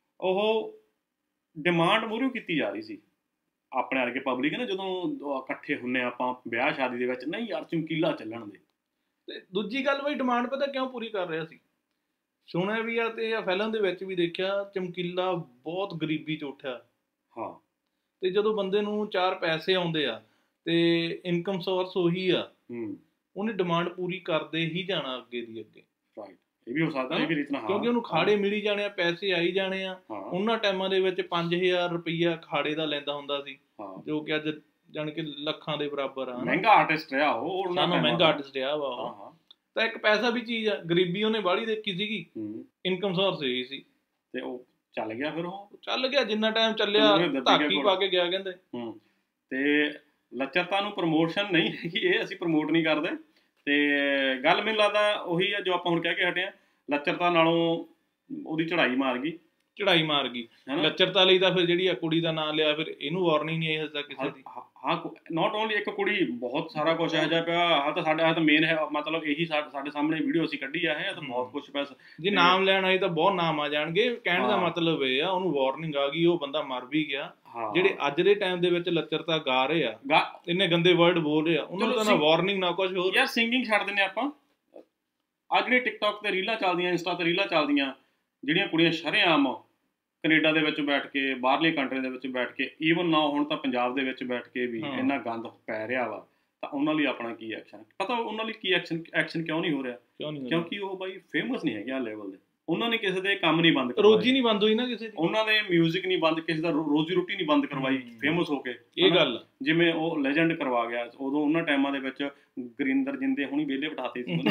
Speaker 1: ਉਹ ਡਿਮਾਂਡ ਮੂਹਰੇ ਕੀਤੀ ਜਾ ਰਹੀ ਸੀ ਆਪਣੇ ਵਰਗੇ ਪਬਲਿਕ ਨਾ, ਜਦੋਂ ਇਕੱਠੇ ਹੁੰਨੇ ਆਪਾਂ ਵਿਆਹ ਸ਼ਾਦੀ ਦੇ ਵਿੱਚ, ਨਹੀਂ ਯਾਰ ਚਮਕੀਲਾ ਚੱਲਣ ਦੇ।
Speaker 2: ਤੇ ਦੂਜੀ ਗੱਲ ਬਈ ਡਿਮਾਂਡ ਪਤਾ ਕਿਉਂ ਪੂਰੀ ਕਰ ਰਿਹਾ ਸੀ, ਸੁਣਿਆ ਵੀ ਆ ਤੇ ਫਿਲਮ ਦੇ ਵਿੱਚ ਵੀ ਦੇਖਿਆ, ਚਮਕੀਲਾ ਬਹੁਤ ਗਰੀਬੀ 'ਚ ਉੱਠਿਆ।
Speaker 1: ਹਾਂ,
Speaker 2: ਤੇ ਜਦੋਂ ਬੰਦੇ ਨੂੰ ਚਾਰ ਪੈਸੇ ਆਉਂਦੇ ਆ ਤੇ ਇਨਕਮ ਸੋਰਸ ਉਹੀ ਆ, ਉਹਨੇ ਡਿਮਾਂਡ ਪੂਰੀ ਕਰਦੇ ਹੀ ਜਾਣਾ ਅੱਗੇ ਦੀ ਅੱਗੇ।
Speaker 1: ਰਾਈਟ, ਇਹ ਵੀ ਹੋ ਸਕਦਾ, ਇਹ ਵੀ ਰੀਤ ਨਾਲ,
Speaker 2: ਕਿਉਂਕਿ ਉਹਨੂੰ ਖਾੜੇ ਮਿਲੀ ਜਾਣੇ ਆ, ਪੈਸੇ ਆਈ ਜਾਣੇ ਆ। ਉਹਨਾਂ ਟਾਈਮਾਂ ਦੇ ਵਿੱਚ ਪੰਜ ਹਜ਼ਾਰ ਰੁਪਈਆ ਖਾੜੇ ਦਾ ਲੈਂਦਾ ਹੁੰਦਾ ਸੀ, ਜੋ ਕਿ ਅੱਜ ਜਾਣ ਕੇ ਲੱਖਾਂ ਦੇ ਬਰਾਬਰ ਆ।
Speaker 1: ਮਹਿੰਗਾ ਆਰਟਿਸਟ ਰਿਹਾ ਉਹ,
Speaker 2: ਸਾਨੂੰ ਮਹਿੰਗਾ ਆਰਟਿਸਟ ਰਿਹਾ ਵਾ ਉਹ। ਤਾਂ ਇੱਕ ਪੈਸਾ ਵੀ ਚੀਜ਼ ਆ, ਗਰੀਬੀ ਉਹਨੇ ਬਾਹਲੀ ਦੇਖੀ ਸੀਗੀ, ਇਨਕਮ ਸੋਰਸ ਇਹੀ ਸੀ,
Speaker 1: ਤੇ ਉਹ ਚੱਲ ਗਿਆ। ਫਿਰ ਉਹ ਚੱਲ
Speaker 2: ਗਿਆ, ਜਿੰਨਾ ਟਾਈਮ ਚੱਲਿਆ ਧਾਕੀ ਪਾ ਕੇ ਗਿਆ ਕਹਿੰਦੇ।
Speaker 1: ਹੂੰ, ਤੇ ਲੱਚਰਤਾ ਨੂੰ ਪ੍ਰਮੋਸ਼ਨ ਨਹੀਂ ਹੈਗੀ ਇਹ, ਅਸੀਂ ਪ੍ਰਮੋਟ ਨਹੀਂ ਕਰਦੇ। ਤੇ ਗੱਲ ਮੈਨੂੰ ਲੱਗਦਾ ਉਹੀ ਆ ਜੋ ਆਪਾਂ ਹੁਣ ਕਹਿ ਕੇ ਹਟੇ ਆ, ਲੱਚਰਤਾ ਨਾਲੋਂ ਉਹਦੀ ਚੜਾਈ ਮਾਰ ਗਈ,
Speaker 2: ਚੜਾਈ ਮਾਰ ਗਈ ਲੱਚਰਤਾ ਲਈ। ਤਾਂ ਫਿਰ ਜਿਹੜੀ ਆ ਕੁੜੀ ਦਾ ਨਾਂ ਲਿਆ, ਫਿਰ ਇਹਨੂੰ ਵਾਰਨਿੰਗ ਨਹੀਂ ਆਈ ਹਜੇ ਕਿਸੇ ਦੀ।
Speaker 1: ਹਾਂ, ਨੋਟ ਓਨਲੀ ਇੱਕ ਕੁੜੀ, ਬਹੁਤ ਸਾਰਾ ਕੁਛ ਇਹੋ ਜਿਹਾ ਪਿਆ। ਆਹ ਤਾਂ ਸਾਡਾ, ਆਹ ਤਾਂ ਮੇਨ ਹੈ, ਮਤਲਬ ਇਹੀ ਸਾਡੇ ਸਾਹਮਣੇ ਵੀਡੀਓ ਅਸੀਂ ਕੱਢੀ ਆ, ਇਹ ਤਾਂ ਬਹੁਤ ਕੁਛ ਪਿਆ।
Speaker 2: ਜੇ ਨਾਮ ਲੈਣ ਆਈ ਤਾਂ ਬਹੁਤ ਨਾਮ ਆ ਜਾਣਗੇ। ਕਹਿਣ ਦਾ ਮਤਲਬ ਇਹ ਆ, ਉਹਨੂੰ ਵਾਰਨਿੰਗ ਆ ਗਈ, ਉਹ ਬੰਦਾ ਮਰ ਵੀ ਗਿਆ। ਜਿਹੜੇ ਅੱਜ ਦੇ ਟਾਈਮ ਦੇ ਵਿੱਚ ਲੱਚਰਤਾ ਗਾ ਰਹੇ ਆ, ਇੰਨੇ ਗੰਦੇ ਵਰਡ ਬੋਲ ਰਹੇ ਆ, ਉਹਨਾਂ ਨੂੰ ਤਾਂ ਨਾ ਵਾਰਨਿੰਗ ਨਾ ਕੁਛ ਹੋਰ।
Speaker 1: ਯਾਰ ਸਿੰਗਿੰਗ ਛੱਡ ਦਿੰਦੇ ਆਪਾਂ, ਅੱਜ ਜਿਹੜੇ ਟਿਕਟੌਕ ਤੇ ਰੀਲਾਂ ਚੱਲਦੀਆਂ, ਇੰਸਟਾ ਤੇ ਰੀਲਾਂ ਚੱਲਦੀਆਂ, ਜਿਹੜੀਆਂ ਕੁੜੀਆਂ ਸ਼ਰੇਆਮ ਕੈਨੇਡਾ ਦੇ ਵਿੱਚ ਬੈਠ ਕੇ, ਬਾਹਰਲੀ ਕੰਟਰੀ ਦੇ ਵਿੱਚ ਬੈਠ ਕੇ, ਈਵਨ ਨਾ ਹੁਣ ਤਾਂ ਪੰਜਾਬ ਦੇ ਵਿੱਚ ਬੈਠ ਕੇ ਵੀ ਇੰਨਾ ਗੰਦ ਪੈ ਰਿਹਾ ਵਾ, ਤਾਂ ਉਹਨਾਂ ਲਈ ਆਪਣਾ ਕੀ ਐਕਸ਼ਨ? ਪਤਾ ਉਹਨਾਂ ਲਈ ਕੀ ਐਕਸ਼ਨ ਐਕਸ਼ਨ ਕਿਉਂ ਨਹੀਂ ਹੋ ਰਿਹਾ? ਕਿਉਂਕਿ ਉਹ ਬਾਈ ਫੇਮਸ ਨਹੀਂ ਹੈਗੇ ਆ ਲੈਵਲ ਦੇ। ਉਹਨਾਂ ਨੇ ਕਿਸੇ ਦੇ ਕੰਮ ਨਹੀਂ ਬੰਦ ਕਰਵਾਏ,
Speaker 2: ਰੋਜੀ ਨਹੀਂ ਬੰਦ ਹੋਈ ਨਾ ਕਿਸੇ ਦੀ,
Speaker 1: ਉਹਨਾਂ ਨੇ ਮਿਊਜ਼ਿਕ ਨਹੀਂ ਬੰਦ, ਕਿਸੇ ਦਾ ਰੋਜ਼ੀ ਰੋਟੀ ਨਹੀਂ ਬੰਦ ਕਰਵਾਈ ਫੇਮਸ ਹੋ ਕੇ।
Speaker 2: ਇਹ ਗੱਲ
Speaker 1: ਜਿਵੇਂ ਉਹ ਲੈਜੈਂਡ ਕਰਵਾ ਗਿਆ, ਉਦੋਂ ਉਹਨਾਂ ਟਾਈਮਾਂ ਦੇ ਵਿੱਚ ਗੁਰਿੰਦਰ ਜਿੰਦੇ ਹੁਣੀ ਵਿਹਲੇ ਬਿਠਾਤੇ ਸੀ।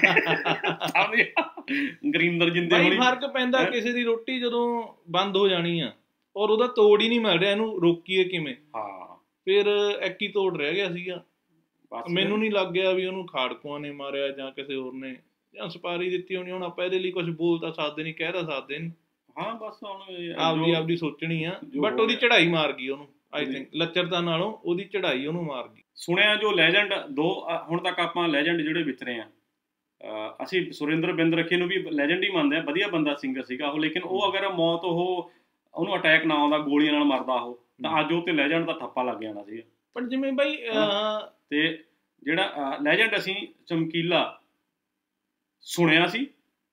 Speaker 1: ਗੁਰਿੰਦਰ ਜਿੰਦੇ ਹੁਣੀ।
Speaker 2: ਫਰਕ ਪੈਂਦਾ, ਕਿਸੇ ਦੀ ਰੋਟੀ ਜਦੋਂ ਬੰਦ ਹੋ ਜਾਣੀ ਆ ਔਰ ਉਹਦਾ ਤੋੜ ਹੀ ਨਹੀਂ ਮਿਲ ਰਿਹਾ, ਇਹਨੂੰ ਰੋਕੀਏ ਕਿਵੇਂ?
Speaker 1: ਹਾਂ, ਫਿਰ
Speaker 2: ਇੱਕ ਹੀ ਤੋੜ ਰਹਿ ਗਿਆ ਸੀਗਾ। ਮੈਨੂੰ ਨਹੀਂ ਲੱਗ ਗਿਆ ਵੀ ਉਹਨੂੰ ਖਾੜਕੂਆਂ ਨੇ ਮਾਰਿਆ ਜਾਂ ਕਿਸੇ ਹੋਰ ਨੇ, ਜਾਂ ਸਪਾਰੀ ਦਿੱਤੀ ਹੋਣੀ। ਹੁਣ ਆਪਾਂ ਇਹਦੇ ਲਈ ਕੁਛ ਬੋਲ ਤਾਂ ਸਕਦੇ ਨਹੀਂ, ਕਹਿ ਤਾਂ ਸਕਦੇ ਨਹੀਂ।
Speaker 1: ਹਾਂ, ਬਸ ਹੁਣ
Speaker 2: ਆਪਦੀ ਆਪਦੀ ਸੋਚਣੀ ਆ, ਬਟ ਉਹਦੀ ਚੜਾਈ ਮਾਰ ਗਈ ਉਹਨੂੰ। ਆਈ ਥਿੰਕ ਲੱਚਰਤਾ ਨਾਲੋਂ ਉਹਦੀ ਚੜਾਈ ਉਹਨੂੰ ਮਾਰ ਗਈ।
Speaker 1: ਸੁਣਿਆ ਜੋ ਲੈਜੈਂਡ ਦੋ ਹੁਣ ਤੱਕ ਆਪਾਂ ਲੈਜੈਂਡ ਜਿਹੜੇ ਵਿਚਰੇ ਆ, ਅਸੀਂ ਸੁਰਿੰਦਰ ਬਿੰਦਰਖੇ ਨੂੰ ਵੀ ਲੈਜੈਂਡ ਹੀ ਮੰਨਦੇ ਆ, ਵਧੀਆ ਬੰਦਾ ਸਿੰਗਰ ਸੀਗਾ ਉਹ। ਲੇਕਿਨ ਉਹ ਅਗਰ ਮੌਤ ਉਹ ਉਹਨੂੰ ਅਟੈਕ ਨਾ ਆਉਂਦਾ, ਗੋਲੀਆਂ ਨਾਲ ਮਰਦਾ ਉਹ, ਤਾਂ ਅੱਜ ਉਹ ਤੇ ਲੈਜੈਂਡ ਦਾ ਠੱਪਾ ਲੱਗ ਜਾਣਾ ਸੀਗਾ।
Speaker 2: ਪਰ ਜਿਵੇਂ ਬਾਈ
Speaker 1: ਤੇ ਜਿਹੜਾ ਲੈਜੈਂਡ ਅਸੀਂ ਚਮਕੀਲਾ ਸੁਣਿਆ ਸੀ,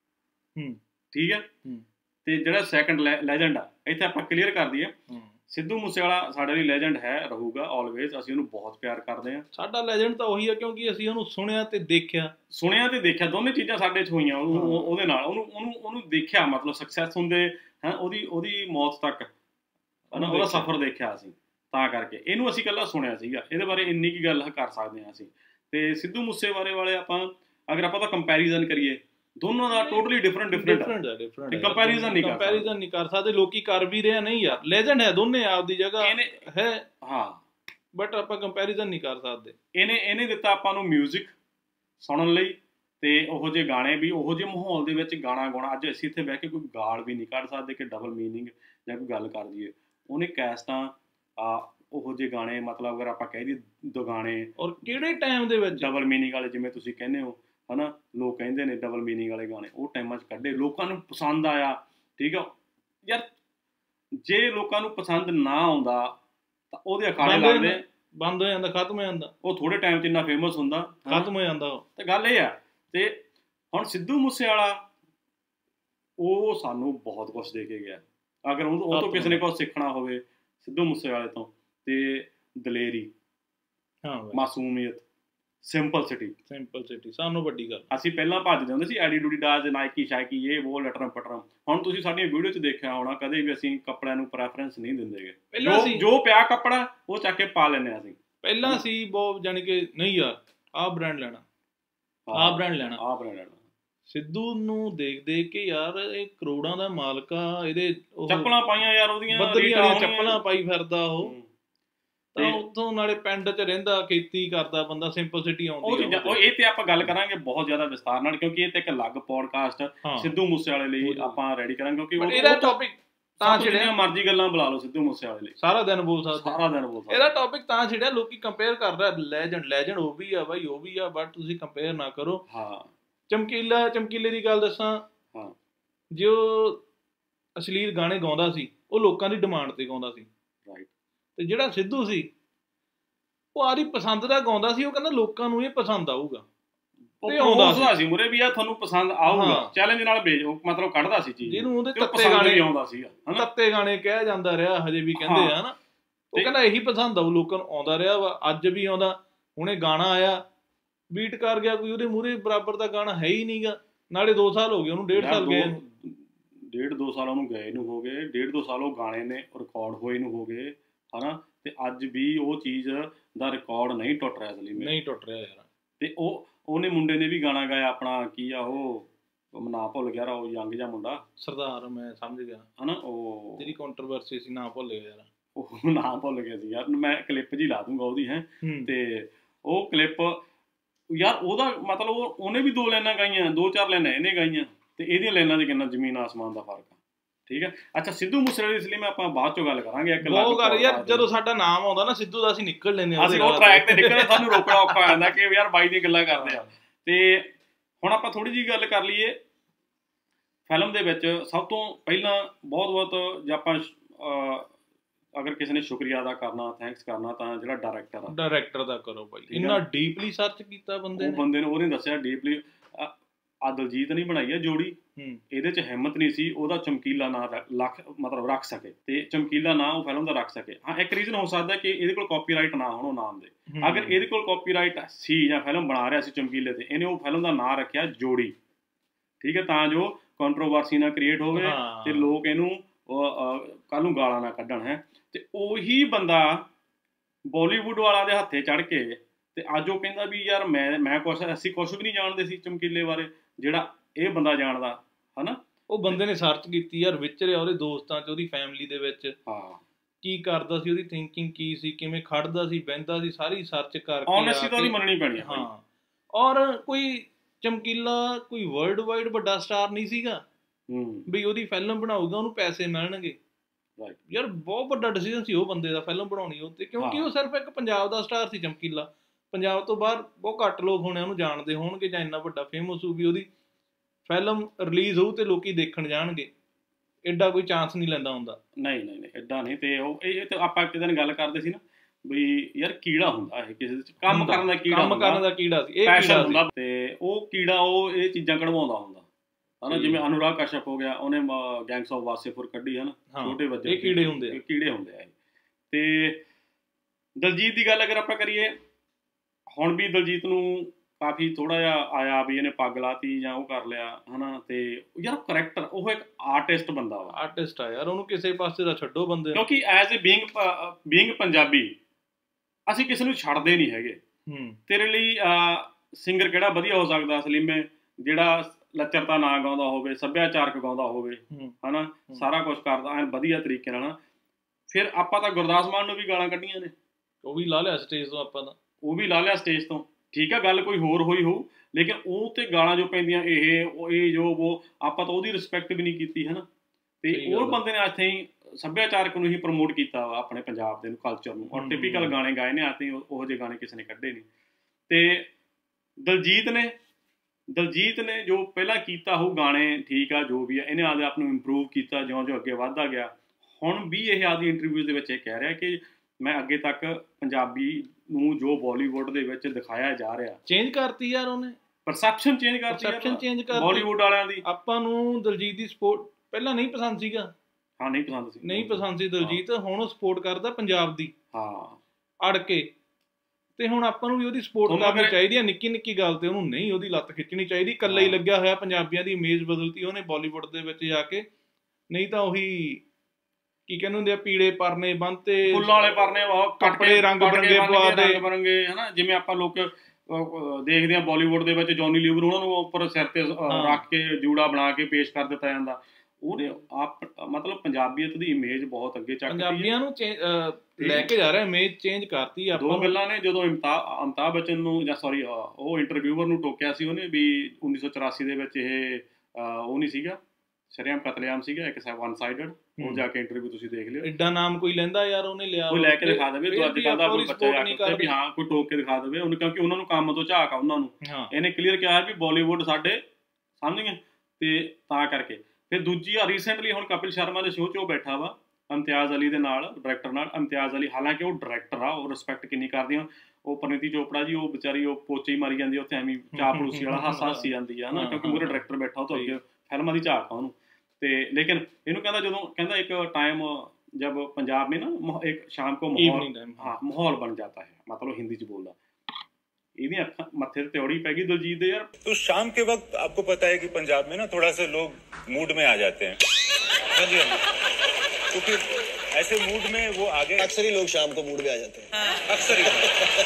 Speaker 1: ਠੀਕ ਹੈ, ਤੇ ਜਿਹੜਾ ਸੈਕੰਡ ਲੈਜੈਂਡ ਆ, ਇੱਥੇ ਆਪਾਂ ਕਲੀਅਰ ਕਰ ਦਈਏ, ਸਿੱਧੂ ਮੂਸੇਵਾਲਾ ਸਾਡੇ ਲਈ ਲੈਜੈਂਡ ਹੈ, ਰਹੂਗਾ ਆਲਵੇਜ਼। ਅਸੀਂ ਉਹਨੂੰ ਬਹੁਤ ਪਿਆਰ ਕਰਦੇ ਹਾਂ।
Speaker 2: ਸਾਡਾ ਲੈਜੈਂਡ ਤਾਂ ਉਹੀ ਆ, ਕਿਉਂਕਿ ਅਸੀਂ ਉਹਨੂੰ ਸੁਣਿਆ ਤੇ ਦੇਖਿਆ।
Speaker 1: ਸੁਣਿਆ ਤੇ ਦੇਖਿਆ, ਦੋਨੇ ਚੀਜ਼ਾਂ ਸਾਡੇ 'ਚ ਹੋਈਆਂ ਉਹਦੇ ਨਾਲ। ਉਹਨੂੰ ਉਹਨੂੰ ਉਹਨੂੰ ਦੇਖਿਆ, ਮਤਲਬ ਸਕਸੈਸ ਹੁੰਦੇ ਹੈ, ਉਹਦੀ ਉਹਦੀ ਮੌਤ ਤੱਕ ਉਹਦਾ ਸਫ਼ਰ ਦੇਖਿਆ ਅਸੀਂ, ਤਾਂ ਕਰਕੇ ਇਹਨੂੰ ਅਸੀਂ ਇਕੱਲਾ ਸੁਣਿਆ ਸੀਗਾ। ਇਹਦੇ ਬਾਰੇ ਇੰਨੀ ਕੀ ਗੱਲ ਕਰ ਸਕਦੇ ਹਾਂ ਅਸੀਂ। ਤੇ ਸਿੱਧੂ ਮੂਸੇਵਾਲੇ ਵਾਲੇ ਆਪਾਂ ਅਗਰ ਆਪਾਂ ਤਾਂ ਕੰਪੈਰੀਜ਼ਨ ਕਰੀਏ, ਦੋਨੋਂ ਦਾ ਟੋਟਲੀ ਡਿਫਰੈਂਟ ਡਿਫਰੈਂਟ ਹੈ। ਕੰਪੈਰੀਜ਼ਨ ਨਹੀਂ
Speaker 2: ਕੰਪੈਰੀਜ਼ਨ ਨਹੀਂ ਕਰ ਸਕਦੇ, ਲੋਕੀ ਕਰ ਵੀ ਰਹੇ ਨਹੀਂ ਯਾਰ। ਲੈਜੈਂਡ ਹੈ ਦੋਨੇ ਆਪਦੀ ਜਗ੍ਹਾ ਹੈ,
Speaker 1: ਹਾਂ,
Speaker 2: ਬਟ ਆਪਾਂ ਕੰਪੈਰੀਜ਼ਨ ਨਹੀਂ ਕਰ ਸਕਦੇ।
Speaker 1: ਇਹਨੇ ਇਹਨੇ ਦਿੱਤਾ ਆਪਾਂ ਨੂੰ ਮਿਊਜ਼ਿਕ ਸੁਣਨ ਲਈ, ਤੇ ਉਹੋ ਜਿਹੇ ਗਾਣੇ ਵੀ, ਉਹੋ ਜਿਹੇ ਮਾਹੌਲ ਦੇ ਵਿੱਚ ਗਾਣਾ ਗਾਉਣਾ। ਅੱਜ ਅਸੀਂ ਇੱਥੇ ਬਹਿ ਕੇ ਕੋਈ ਗਾਲ ਵੀ ਨਹੀਂ ਕੱਢ ਸਕਦੇ ਕਿ ਡਬਲ ਮੀਨਿੰਗ ਜਾਂ ਕੋਈ ਗੱਲ ਕਰ ਦਈਏ। ਉਹਨੇ ਕੈਸਟਾਂ ਉਹੋ ਜਿਹੇ ਗਾਣੇ, ਮਤਲਬ ਅਗਰ ਆਪਾਂ ਕਹਿ ਦਈਏ ਦੋ ਗਾਣੇ,
Speaker 2: ਔਰ ਕਿਹੜੇ ਟਾਈਮ ਦੇ ਵਿੱਚ
Speaker 1: ਡਬਲ ਮੀਨਿੰਗ ਵਾਲੇ, ਜਿਵੇਂ ਤੁਸੀਂ ਕਹਿੰਦੇ ਹੋ ਹੈ ਨਾ, ਲੋਕ ਕਹਿੰਦੇ ਨੇ ਡਬਲ ਮੀਨਿੰਗ ਵਾਲੇ ਗਾਣੇ, ਉਹ ਟਾਈਮਾਂ 'ਚ ਕੱਢੇ, ਲੋਕਾਂ ਨੂੰ ਪਸੰਦ ਆਇਆ। ਠੀਕ ਆ ਯਾਰ, ਜੇ ਲੋਕਾਂ ਨੂੰ ਪਸੰਦ ਨਾ ਆਉਂਦਾ ਤਾਂ ਉਹਦੇ ਅਖਾੜੇ ਲੱਗਦੇ,
Speaker 2: ਬੰਦ ਹੋ ਜਾਂਦਾ, ਖਤਮ ਹੋ ਜਾਂਦਾ।
Speaker 1: ਉਹ ਥੋੜੇ ਟਾਈਮ 'ਚ ਇੰਨਾ ਫੇਮਸ ਹੁੰਦਾ,
Speaker 2: ਖਤਮ ਹੋ ਜਾਂਦਾ ਉਹ।
Speaker 1: ਤੇ ਗੱਲ ਇਹ ਆ। ਤੇ ਹੁਣ ਸਿੱਧੂ ਮੂਸੇਵਾਲਾ ਉਹ ਸਾਨੂੰ ਬਹੁਤ ਕੁਛ ਦੇ ਕੇ ਗਿਆ। ਅਗਰ ਉਹ ਤੋਂ ਕਿਸੇ ਨੇ ਕੁਛ ਸਿੱਖਣਾ ਹੋਵੇ ਸਿੱਧੂ ਮੂਸੇਵਾਲੇ ਤੋਂ, ਤੇ ਦਲੇਰੀ, ਮਾਸੂਮੀਅਤ, ਸਿੰਪਲਸਿਟੀ।
Speaker 2: ਸਿੰਪਲਸਿਟੀ ਸਾਨੂੰ ਵੱਡੀ ਗੱਲ।
Speaker 1: ਅਸੀਂ ਪਹਿਲਾਂ ਭੱਜਦੇ ਹੁੰਦੇ ਸੀ ਐਡੀ ਡੂਡੀ ਡਾਜ, ਨਾਇਕੀ ਸ਼ਾਇਕੀ, ਇਹ ਉਹ ਲਟਰਮ ਪਟਰਮ। ਹੁਣ ਤੁਸੀਂ ਸਾਡੀਆਂ ਵੀਡੀਓ 'ਚ ਦੇਖਿਆ ਹੋਣਾ, ਕਦੇ ਵੀ ਅਸੀਂ ਕੱਪੜਿਆਂ ਨੂੰ ਪ੍ਰੈਫਰੈਂਸ ਨਹੀਂ ਦਿੰਦੇਗੇ। ਜੋ ਪਿਆ ਕੱਪੜਾ ਉਹ ਚੱਕ ਕੇ ਪਾ ਲੈਂਦੇ ਹਾਂ ਅਸੀਂ।
Speaker 2: ਪਹਿਲਾਂ ਅਸੀਂ ਬਹੁਤ ਜਾਣੀ ਕਿ ਨਹੀਂ ਯਾਰ ਆਹ ਬ੍ਰਾਂਡ ਲੈਣਾ, ਆਹ ਬ੍ਰਾਂਡ ਲੈਣਾ,
Speaker 1: ਆਹ ਬ੍ਰਾਂਡ ਲੈਣਾ।
Speaker 2: ਸਿੱਧੂ ਨੂੰ ਦੇਖ ਦੇਖ ਕੇ ਯਾਰ ਇਹ ਕਰੋੜਾਂ ਦਾ ਮਾਲਕ ਆ, ਇਹਦੇ
Speaker 1: ਚੱਪਲਾਂ ਪਾਈਆਂ ਯਾਰ ਉਹਦੀਆਂ,
Speaker 2: ਬੱਦਰੀ ਵਾਲੀਆਂ ਚੱਪਲਾਂ ਪਾਈ ਫਿਰਦਾ ਉਹ, ਤਾਂ ਉੱਥੋਂ ਨਾਲੇ ਪਿੰਡ 'ਚ ਰਹਿੰਦਾ, ਖੇਤੀ ਕਰਦਾ ਬੰਦਾ, ਸਿੰਪਲਸਿਟੀ ਆਉਂਦੀ
Speaker 1: ਉਹ ਚੀਜ਼ਾਂ। ਇਹ ਤੇ ਆਪਾਂ ਗੱਲ ਕਰਾਂਗੇ ਬਹੁਤ ਜ਼ਿਆਦਾ ਵਿਸਤਾਰ ਨਾਲ, ਕਿਉਂਕਿ ਇਹ ਤੇ ਇੱਕ ਅਲੱਗ ਪੋਡਕਾਸਟ ਸਿੱਧੂ ਮੂਸੇਵਾਲੇ ਲਈ ਆਪਾਂ ਰੈਡੀ ਕਰਾਂਗੇ, ਕਿਉਂਕਿ
Speaker 2: ਇਹਦਾ ਟੌਪਿਕ ਤਾਂ
Speaker 1: ਜਿਹੜੀਆਂ ਮਰਜ਼ੀ ਗੱਲਾਂ ਬੁਲਾ ਲਓ ਸਿੱਧੂ ਮੂਸੇਵਾਲੇ ਲਈ,
Speaker 2: ਸਾਰਾ ਦਿਨ ਬੋਲ ਸਕਦਾ,
Speaker 1: ਸਾਰਾ ਦਿਨ ਬੋਲ ਸਕਦਾ।
Speaker 2: ਇਹਦਾ ਟੌਪਿਕ ਤਾਂ ਛਿੜਿਆ, ਲੋਕੀ ਕੰਪੇਅਰ ਕਰ ਰਿਹਾ, ਲੈਜੈਂਡ ਲੈਜੈਂਡ ਉਹ ਵੀ ਆ ਬਾਈ, ਉਹ ਵੀ ਆ, ਬਟ ਤੁਸੀਂ ਕੰਪੇਅਰ ਨਾ ਕਰੋ।
Speaker 1: ਹਾਂ
Speaker 2: ਚਮਕੀਲਾ ਚਮਕੀਲੇ ਦੀ ਗੱਲ ਦੱਸਾਂ,
Speaker 1: ਹਾਂ
Speaker 2: ਜੋ ਅਸ਼ਲੀਲ ਗਾਣੇ ਗਾਉਂਦਾ ਸੀ ਉਹ ਲੋਕਾਂ ਦੀ ਡਿਮਾਂਡ ਤੇ ਗਾਉਂਦਾ ਸੀ,
Speaker 1: ਰਾਈਟ।
Speaker 2: ਤੇ ਜਿਹੜਾ ਸਿੱਧੂ ਸੀ ਉਹ ਆਦੀ ਪਸੰਦ ਦਾ ਗਾਉਂਦਾ ਸੀ, ਉਹ ਕਹਿੰਦਾ ਲੋਕਾਂ ਨੂੰ ਇਹ ਪਸੰਦ ਆਊਗਾ,
Speaker 1: ਤੇ ਆਉਂਦਾ ਸੀ ਮੁਰੇ ਵੀ ਆ ਤੁਹਾਨੂੰ ਪਸੰਦ ਆਊਗਾ, ਚੈਲੰਜ ਨਾਲ ਭੇਜ, ਮਤਲਬ ਕੱਢਦਾ ਸੀ ਚੀਜ਼,
Speaker 2: ਜਿਹਨੂੰ ਉਹਦੇ ਤੱਤੇ ਗਾਣੇ ਆਉਂਦਾ ਸੀਗਾ, ਤੱਤੇ ਗਾਣੇ ਕਿਹਾ ਜਾਂਦਾ ਰਿਹਾ, ਹਜੇ ਵੀ ਕਹਿੰਦੇ ਆ ਨਾ, ਉਹ ਕਹਿੰਦਾ ਇਹੀ ਪਸੰਦ ਆਊ ਲੋਕਾਂ ਨੂੰ, ਆਉਂਦਾ ਰਿਹਾ ਵਾ, ਅੱਜ ਵੀ ਆਉਂਦਾ। ਹੁਣੇ ਗਾਣਾ ਆਇਆ ਬੀਟ ਕਰ ਗਿਆ ਕੋਈ, ਉਹਦੇ ਮੂਹਰੇ ਬਰਾਬਰ ਦਾ ਗਾਣਾ ਹੈ ਹੀ ਨਹੀਂਗਾ, ਨਾਲੇ ਦੋ ਸਾਲ ਹੋ ਗਏ ਉਹਨੂੰ, ਡੇਢ ਸਾਲ ਗਏ,
Speaker 1: ਡੇਢ ਦੋ ਸਾਲ ਉਹਨੂੰ ਗਏ ਨੂੰ ਹੋ ਗਏ, ਡੇਢ ਦੋ ਸਾਲ ਉਹ ਗਾਣੇ ਨੇ ਰਿਕਾਰਡ ਹੋਏ ਨੂੰ ਹੋ ਗਏ, ਹਨਾ, ਤੇ ਅੱਜ ਵੀ ਉਹ ਚੀਜ਼ ਦਾ ਰਿਕਾਰਡ ਨਹੀਂ ਟੁੱਟ ਰਿਹਾ, ਅਸਲੀ
Speaker 2: ਨਹੀਂ ਟੁੱਟ ਰਿਹਾ ਯਾਰ।
Speaker 1: ਤੇ ਉਹ ਉਹਨੇ ਮੁੰਡੇ ਨੇ ਵੀ ਗਾਣਾ ਗਾਇਆ ਆਪਣਾ, ਕੀ ਆ ਉਹ ਨਾਂ ਭੁੱਲ ਗਿਆ, ਉਹ ਯੰਗ ਜਿਹਾ ਮੁੰਡਾ,
Speaker 2: ਸਰਦਾਰ, ਮੈਂ ਸਮਝ ਗਿਆ
Speaker 1: ਹਨਾ, ਉਹ
Speaker 2: ਜਿਹੜੀ ਕੰਟਰੋਵਰਸੀ ਸੀ, ਨਾਂ ਭੁੱਲ ਗਿਆ ਯਾਰ,
Speaker 1: ਉਹ ਨਾਂ ਭੁੱਲ ਗਿਆ ਸੀ ਯਾਰ, ਮੈਂ ਕਲਿੱਪ ਜੀ ਲਾ ਦੂੰਗਾ ਉਹਦੀ, ਹੈ, ਤੇ ਉਹ ਕਲਿੱਪ ਯਾਰ ਉਹਦਾ ਮਤਲਬ ਉਹ ਉਹਨੇ ਵੀ ਦੋ ਲਾਈਨਾਂ ਗਾਈਆਂ, ਦੋ ਚਾਰ ਲਾਈਨਾਂ ਇਹਨੇ ਗਾਈਆਂ, ਤੇ ਇਹਦੀਆਂ ਲਾਈਨਾਂ 'ਚ ਕਿੰਨਾ ਜ਼ਮੀਨ ਆਸਮਾਨ ਦਾ ਫਰਕ ਆ, ਠੀਕ ਹੈ। ਅੱਛਾ ਸਿੱਧੂ ਮੂਸੇਵਾਲੇ ਇਸ ਲਈ ਮੈਂ ਆਪਾਂ ਬਾਅਦ ਚੋਂ ਗੱਲ ਕਰਾਂਗੇ, ਇੱਕ
Speaker 2: ਉਹ ਗੱਲ ਯਾਰ ਜਦੋਂ ਸਾਡਾ ਨਾਮ ਆਉਂਦਾ ਨਾ ਸਿੱਧੂ ਦਾ, ਅਸੀਂ ਨਿਕਲ ਲੈਂਦੇ ਹਾਂ,
Speaker 1: ਅਸੀਂ ਉਹ ਟਰੈਕ ਤੇ ਨਿਕਲਦੇ, ਸਾਨੂੰ ਰੋਕਣਾ ਔਖਾ ਹੋ ਜਾਂਦਾ ਕਿ ਯਾਰ ਬਾਈ ਦੀਆਂ ਗੱਲਾਂ ਕਰਦੇ ਆ। ਤੇ ਹੁਣ ਆਪਾਂ ਥੋੜੀ ਜਿਹੀ ਗੱਲ ਕਰ ਲਈਏ ਫਿਲਮ ਦੇ ਵਿੱਚ। ਸਭ ਤੋਂ ਪਹਿਲਾਂ ਬਹੁਤ ਬਹੁਤ ਜੇ ਆਪਾਂ ਅਗਰ ਕਿਸੇ ਨੇ ਸ਼ੁਕਰੀਆ ਅਦਾ ਕਰਨਾ, ਥੈਂਕਸ ਕਰਨਾ, ਤਾਂ ਜਿਹੜਾ ਡਾਇਰੈਕਟਰ ਆ,
Speaker 2: ਡਾਇਰੈਕਟਰ ਦਾ ਕਰੋ ਭਾਈ, ਇੰਨਾ ਡੀਪਲੀ ਸਰਚ ਕੀਤਾ ਬੰਦੇ ਨੇ,
Speaker 1: ਬੰਦੇ ਨੇ ਉਹਨੇ ਦੱਸਿਆ ਡੀਪਲੀ। ਆ ਦਲਜੀਤ ਨਹੀਂ ਬਣਾਈ ਆ ਜੋੜੀ, ਇਹਦੇ 'ਚ ਹਿੰਮਤ ਨਹੀਂ ਸੀ ਉਹਦਾ ਚਮਕੀਲਾ ਨਾਂ ਲੱਖ ਮਤਲਬ ਰੱਖ ਸਕੇ, ਤੇ ਚਮਕੀਲਾ ਨਾਂ ਉਹ ਫਿਲਮ ਦਾ ਰੱਖ ਸਕੇ। ਹਾਂ ਇੱਕ ਰੀਜ਼ਨ ਹੋ ਸਕਦਾ ਕਿ ਇਹਦੇ ਕੋਲ ਕਾਪੀਰਾਈਟ ਨਾ ਹੋਣ ਉਹ ਨਾਮ ਦੇ, ਅਗਰ ਇਹਦੇ ਕੋਲ ਕਾਪੀਰਾਈਟ ਸੀ ਜਾਂ ਫਿਲਮ ਬਣਾ ਰਿਹਾ ਸੀ ਚਮਕੀਲੇ ਤੇ, ਇਹਨੇ ਉਹ ਫਿਲਮ ਦਾ ਨਾਂ ਰੱਖਿਆ ਜੋੜੀ, ਠੀਕ ਹੈ, ਤਾਂ ਜੋ ਕੰਟਰੋਵਰਸੀ ਨਾ ਕ੍ਰੀਏਟ ਹੋਵੇ ਤੇ ਲੋਕ ਇਹਨੂੰ ਕੱਲ੍ਹ ਨੂੰ ਗਾਲਾਂ ਨਾ ਕੱਢਣ, ਹੈ। ਤੇ ਉਹੀ ਬੰਦਾ ਬਾਲੀਵੁੱਡ ਵਾਲਿਆਂ ਦੇ ਹੱਥੇ ਚੜ੍ਹ ਕੇ ਤੇ ਅੱਜ ਉਹ ਕਹਿੰਦਾ ਵੀ ਯਾਰ ਮੈਂ ਮੈਂ ਕੁਛ ਅਸੀਂ ਕੁਛ ਵੀ ਨਹੀਂ ਜਾਣਦੇ ਸੀ ਚਮਕੀਲੇ ਬਾਰੇ, ਜਿਹੜਾ ਇਹ ਬੰਦਾ ਜਾਣਦਾ, ਹਨਾ। ਉਹ
Speaker 2: ਬੰਦੇ ਨੇ ਸਰਚ ਕੀਤੀ ਯਾਰ, ਵਿਚਰਿਆ ਉਹਦੇ ਦੋਸਤਾਂ 'ਚ, ਉਹਦੀ ਫੈਮਿਲੀ ਦੇ ਵਿੱਚ,
Speaker 1: ਹਾਂ
Speaker 2: ਕੀ ਕਰਦਾ ਸੀ, ਉਹਦੀ ਥਿੰਕਿੰਗ ਕੀ ਸੀ, ਕਿਵੇਂ ਖੜਦਾ ਸੀ, ਬਹਿੰਦਾ ਸੀ, ਸਾਰੀ ਸਰਚ ਕਰਕੇ
Speaker 1: ਓਨੈਸਟੀ ਤਾਂ ਉਹਦੀ ਮੰਨਣੀ ਪੈਣੀ।
Speaker 2: ਹਾਂ, ਔਰ ਕੋਈ ਚਮਕੀਲਾ ਕੋਈ ਵਰਲਡ ਵਾਈਡ ਵੱਡਾ ਸਟਾਰ ਨਹੀਂ ਸੀਗਾ ਵੀ ਉਹਦੀ ਫਿਲਮ ਬਣਾਊਗਾ ਉਹਨੂੰ ਪੈਸੇ ਮਿਲਣਗੇ, ਯਾਰ ਬਹੁਤ ਵੱਡਾ ਡਿਸੀਜਨ ਸੀ ਉਹ ਬੰਦੇ ਦਾ ਫਿਲਮ ਬਣਾਉਣੀ ਉਹ ਤੇ, ਕਿਉਂਕਿ ਉਹ ਸਿਰਫ ਇੱਕ ਪੰਜਾਬ ਦਾ ਸਟਾਰ ਸੀ ਚਮਕੀਲਾ, ਪੰਜਾਬ ਤੋਂ ਬਾਹਰ ਬਹੁਤ ਘੱਟ ਲੋਕ ਹੋਣੇ ਉਹਨੂੰ ਜਾਣਦੇ ਹੋਣਗੇ, ਜਾਂ ਇੰਨਾ ਵੱਡਾ ਫੇਮਸ ਹੋਊ ਵੀ ਉਹਦੀ ਫਿਲਮ ਰਿਲੀਜ਼ ਹੋਊ ਤੇ ਲੋਕੀ ਦੇਖਣ ਜਾਣਗੇ, ਐਡਾ ਕੋਈ ਚਾਂਸ ਨਹੀਂ ਲੈਂਦਾ ਹੁੰਦਾ।
Speaker 1: ਨਹੀਂ ਨਹੀਂ ਨਹੀਂ ਐਡਾ ਨਹੀਂ। ਤੇ ਉਹ ਇਹ ਤੇ ਆਪਾਂ ਇੱਕ ਦਿਨ ਗੱਲ ਕਰਦੇ ਸੀ ਨਾ ਵੀ ਯਾਰ ਕੀੜਾ ਹੁੰਦਾ ਇਹ ਕਿਸੇ ਕੰਮ ਕਰਨ ਦਾ ਕੀੜਾ,
Speaker 2: ਕੰਮ ਕਰਨ ਦਾ ਕੀੜਾ ਸੀ, ਇਹ
Speaker 1: ਪੈਸ਼ਨ ਹੁੰਦਾ, ਤੇ ਉਹ ਕੀੜਾ ਉਹ ਇਹ ਚੀਜ਼ਾਂ ਕਢਵਾਉਂਦਾ ਹੁੰਦਾ, ਹਨਾ। ਜਿਵੇਂ ਅਨੁਰਾਗ ਕਸ਼ਪ ਹੋ ਗਿਆ, ਉਹਨੇ ਗੈਂਗਸ ਆਫ ਵਾਸੇਪੁਰ ਕੱਢੀ, ਹਨਾ, ਛੋਟੇ ਬੱਚੇ,
Speaker 2: ਇਹ ਕੀੜੇ ਹੁੰਦੇ ਆ,
Speaker 1: ਕੀੜੇ ਹੁੰਦੇ ਆ। ਤੇ ਦਲਜੀਤ ਦੀ ਗੱਲ ਅਗਰ ਆਪਾਂ ਕਰੀਏ, ਹੁਣ ਵੀ ਦਲਜੀਤ ਨੂੰ ਕਾਫੀ ਥੋੜਾ ਜਿਹਾ ਆਇਆ ਵੀ ਇਹਨੇ ਪੱਗ ਲਾਤੀ ਜਾਂ ਉਹ ਕਰ ਲਿਆ, ਹਨਾ। ਤੇ ਯਾਰ ਕਰੈਕਟਰ ਉਹ ਇੱਕ ਆਰਟਿਸਟ ਬੰਦਾ ਵਾ,
Speaker 2: ਆਰਟਿਸਟ ਆ ਯਾਰ, ਉਹਨੂੰ ਕਿਸੇ ਪਾਸੇ ਦਾ ਛੱਡੋ ਬੰਦੇ,
Speaker 1: ਕਿਉਂਕਿ as a being being Punjabi ਅਸੀਂ ਕਿਸੇ ਨੂੰ ਛੱਡਦੇ ਨਹੀਂ ਹੈਗੇ। ਤੇਰੇ ਲਈ ਸਿੰਗਰ ਕਿਹੜਾ ਵਧੀਆ ਹੋ ਸਕਦਾ ਸਲੀਮੇ, ਜਿਹੜਾ ਲੱਚਰਤਾ ਨਾ ਗਾਉਂਦਾ ਹੋਵੇ, ਸੱਭਿਆਚਾਰਕ ਗਾਉਂਦਾ ਹੋਵੇ, ਹਨਾ, ਸਾਰਾ ਕੁਛ ਕਰਦਾ ਐਨ ਵਧੀਆ ਤਰੀਕੇ ਨਾਲ। ਫਿਰ ਆਪਾਂ ਤਾਂ ਗੁਰਦਾਸ ਮਾਨ ਨੂੰ ਵੀ ਗਾਲਾਂ ਕੱਢੀਆਂ ਨੇ,
Speaker 2: ਉਹ ਵੀ ਲਾ ਲਿਆ ਸਟੇਜ ਤੋਂ, ਆਪਾਂ ਤਾਂ ਉਹ
Speaker 1: ਵੀ ਲਾ ਲਿਆ ਸਟੇਜ ਤੋਂ, ਠੀਕ ਆ, ਗੱਲ ਕੋਈ ਹੋਰ ਹੋਈ ਹੋਊ, ਲੇਕਿਨ ਉਹ ਤੇ ਗਾਲਾਂ ਜੋ ਪੈਂਦੀਆਂ ਇਹ ਉਹ ਇਹ ਜੋ ਉਹ ਆਪਾਂ ਤਾਂ ਉਹਦੀ ਰਿਸਪੈਕਟ ਵੀ ਨਹੀਂ ਕੀਤੀ, ਹਨਾ। ਤੇ ਉਹ ਬੰਦੇ ਨੇ ਇੱਥੇ ਹੀ ਸੱਭਿਆਚਾਰਕ ਨੂੰ ਹੀ ਪ੍ਰਮੋਟ ਕੀਤਾ ਵਾ, ਆਪਣੇ ਪੰਜਾਬ ਦੇ ਨੂੰ ਕਲਚਰ ਨੂੰ, ਔਰ ਟਿਪੀਕਲ ਗਾਣੇ ਗਾਏ ਨੇ, ਆਤੇ ਉਹੋ ਜਿਹੇ ਗਾਣੇ ਕਿਸੇ ਨੇ ਕੱਢੇ ਨਹੀਂ। ਤੇ ਦਲਜੀਤ ਨੇ ਦਲਜੀਤ ਨੇ ਜੋ ਪਹਿਲਾਂ ਕੀਤਾ ਉਹ ਗਾਣੇ, ਠੀਕ ਆ, ਜੋ ਵੀ ਆ, ਇਹਨੇ ਆਪਦੇ ਆਪ ਨੂੰ ਇੰਪਰੂਵ ਕੀਤਾ ਜਿਉਂ ਜਿਉਂ ਅੱਗੇ ਵੱਧਦਾ ਗਿਆ। ਹੁਣ ਵੀ ਇਹ ਆਪਦੀ ਇੰਟਰਵਿਊ ਦੇ ਵਿੱਚ ਇਹ ਕਹਿ ਰਿਹਾ ਕਿ ਮੈਂ ਅੱਗੇ ਤੱਕ ਪੰਜਾਬੀ ਨੂੰ ਜੋ ਬਾਲੀਵੁੱਡ ਦੇ ਵਿੱਚ ਦਿਖਾਇਆ ਜਾ ਰਿਹਾ,
Speaker 2: ਚੇਂਜ ਕਰਤੀ ਯਾਰ ਉਹਨੇ,
Speaker 1: ਪਰਸੈਪਸ਼ਨ ਚੇਂਜ ਕਰਤੀ,
Speaker 2: ਪਰਸੈਪਸ਼ਨ ਚੇਂਜ ਕਰਤੀ
Speaker 1: ਬਾਲੀਵੁੱਡ ਵਾਲਿਆਂ ਦੀ।
Speaker 2: ਆਪਾਂ ਨੂੰ ਦਲਜੀਤ ਦੀ ਸਪੋਰਟ ਪਹਿਲਾਂ ਨਹੀਂ ਪਸੰਦ ਸੀਗਾ,
Speaker 1: ਹਾਂ ਨਹੀਂ ਪਸੰਦ ਸੀ,
Speaker 2: ਨਹੀਂ ਪਸੰਦ ਸੀ ਦਲਜੀਤ, ਹੁਣ ਉਹ ਸਪੋਰਟ ਕਰਦਾ ਪੰਜਾਬ ਦੀ,
Speaker 1: ਹਾਂ
Speaker 2: ਅੜ ਕੇ। ਤੇ ਹੁਣ ਆਪਾਂ ਨੂੰ ਵੀ ਉਹਦੀ ਸਪੋਰਟ ਕਰਨੀ ਚਾਹੀਦੀ ਹੈ, ਨਿੱਕੀ ਨਿੱਕੀ ਗੱਲ ਤੇ ਉਹਨੂੰ ਨਹੀਂ ਉਹਦੀ ਲੱਤ ਖਿੱਚਣੀ ਚਾਹੀਦੀ। ਇਕੱਲਾ ਹੀ ਲੱਗਿਆ ਹੋਇਆ ਪੰਜਾਬੀਆਂ ਦੀ ਇਮੇਜ ਬਦਲਤੀ ਉਹਨੇ ਬਾਲੀਵੁੱਡ ਦੇ ਵਿੱਚ ਜਾ ਕੇ, ਨਹੀਂ ਤਾਂ ਉਹੀ ਕੀ ਕਹਿੰਦੇ ਹੁੰਦੇ ਆ, ਪੀਲੇ ਪਰਨੇ ਬੰਨ੍ਹਤੇ,
Speaker 1: ਫੁੱਲਾਂ ਵਾਲੇ ਪਰਨੇ,
Speaker 2: ਕੱਪੜੇ ਰੰਗ ਬਰੰਗੇ ਪਵਾ ਦੇ,
Speaker 1: ਰੰਗ ਬਰੰਗੇ, ਹਨਾ। ਜਿਵੇਂ ਆਪਾਂ ਲੋਕ ਦੇਖਦੇ ਹਾਂ ਬਾਲੀਵੁੱਡ ਦੇ ਵਿੱਚ ਜੌਨੀ ਲੀਵਰ ਉਹਨਾਂ ਨੂੰ ਉੱਪਰ ਸਿਰ ਤੇ ਰੱਖ ਕੇ ਜੂੜਾ ਬਣਾ ਕੇ ਪੇਸ਼ ਕਰ ਦਿੱਤਾ ਜਾਂਦਾ। ਉਹਨੇ ਆਪ ਮਤਲਬ ਪੰਜਾਬੀਅਤ ਦੀ ਇਮੇਜ ਬਹੁਤ ਅੱਗੇ ਚੱਕਦੀ,
Speaker 2: ਪੰਜਾਬੀਆਂ ਨੂੰ ਲੈ ਕੇ ਜਾ ਰਿਹਾ, ਇਮੇਜ ਚੇਂਜ ਕਰਤੀ।
Speaker 1: ਦੋ ਗੱਲਾਂ ਨੇ, ਜਦੋਂ ਅਮਿਤਾਭ ਅਮਿਤਾਭ ਬੱਚਨ ਨੂੰ ਜਾਂ ਸੌਰੀ ਉਹ ਇੰਟਰਵਿਊਅਰ ਨੂੰ ਟੋਕਿਆ ਸੀ ਉਹਨੇ ਵੀ ਉੱਨੀ ਸੌ ਚੁਰਾਸੀ ਦੇ ਵਿੱਚ ਇਹ ਉਹ ਨਹੀਂ ਸੀਗਾ, ਸ਼ਰੇਆਮ ਕਤਲੇਆਮ ਸੀਗਾ ਇੱਕ ਵਨ ਸਾਈਡਡ। ਉਹ ਜਾ ਕੇ ਇੰਟਰਵਿਊ ਤੁਸੀਂ ਦੇਖ ਲਿਓ।
Speaker 2: ਐਡਾ ਨਾਮ ਕੋਈ ਲੈਂਦਾ ਯਾਰ, ਉਹਨੇ ਲਿਆ,
Speaker 1: ਕੋਈ ਲੈ ਕੇ ਦਿਖਾ ਦੇਵੇ ਤੂੰ ਅੱਜ ਕੱਲ੍ਹ ਦਾ ਕੋਈ ਬੱਚਾ ਜਾ ਕੇ ਵੀ ਹਾਂ ਕੋਈ ਟੋਕ ਕੇ ਦਿਖਾ ਦੇਵੇ ਉਹਨੂੰ, ਕਿਉਂਕਿ ਉਹਨਾਂ ਨੂੰ ਕੰਮ ਤੋਂ ਝਾਕ ਆ ਉਹਨਾਂ ਨੂੰ। ਇਹਨੇ ਕਲੀਅਰ ਕਿਹਾ ਵੀ ਬਾਲੀਵੁੱਡ ਸਾਡੇ ਸਮਝ ਗਏ, ਤੇ ਤਾਂ ਕਰਕੇ। ਫਿਰ ਦੂਜੀ ਆ ਰੀਸੈਂਟਲੀ ਹੁਣ ਕਪਿਲ ਸ਼ਰਮਾ ਦੇ ਸ਼ੋਅ 'ਚ ਉਹ ਬੈਠਾ ਵਾ ਇਮਤਿਆਜ਼ ਅਲੀ ਦੇ ਨਾਲ, ਡਾਇਰੈਕਟਰ ਨਾਲ। ਇਮਤਿਆਜ਼ ਅਲੀ ਹਾਲਾਂਕਿ ਉਹ ਡਾਇਰੈਕਟਰ ਆ, ਉਹ ਰਿਸਪੈਕਟ ਕਿੰਨੀ ਕਰਦੀ ਆ। ਉਹ ਪਰਿਨੀਤੀ ਚੋਪੜਾ ਜੀ ਉਹ ਵਿਚਾਰੀ ਉਹ ਪੋਚੇ ਹੀ ਮਾਰੀ ਜਾਂਦੀ ਉੱਥੇ, ਐਵੇਂ ਚਾਪਲੂਸੀ ਵਾਲਾ ਹਾਸਾ ਹਾਸੀ ਜਾਂਦੀ ਆ ਨਾ, ਕਿਉਂਕਿ ਮੂਹਰੇ ਡਾਇਰੈਕਟਰ ਬੈਠਾ ਉਹ ਤੋਂ ਅੱਗੇ ਫਿਲਮਾਂ ਦੀ ਝਾਕ ਆ ਉਹਨੂੰ। ਤੇ ਲੇਕਿਨ ਇਹਨੂੰ ਕਹਿੰਦਾ ਜਦੋਂ ਕਹਿੰਦਾ ਇੱਕ ਟਾਈਮ जब पंजाब में ना एक शाम को माहौल हाँ माहौल बन जाता है, मतलब हिंदी च बोलदा ਇਹਦੀਆਂ ਅੱਖਾਂ ਮੱਥੇ ਤੇ ਤਿਉੜੀ ਪੈ ਗਈ ਦਲਜੀਤ ਦੇ ਯਾਰ।
Speaker 6: तो शाम के वक्त आपको पता है कि पंजाब में ना थोड़ा सा लोग मूड में आ जाते हैं, हाँ जी हाँ, तो फिर ऐसे मूड में वो आगे
Speaker 5: अक्सर ही लोग शाम को मूड में आ जाते हैं,
Speaker 6: अक्सर ही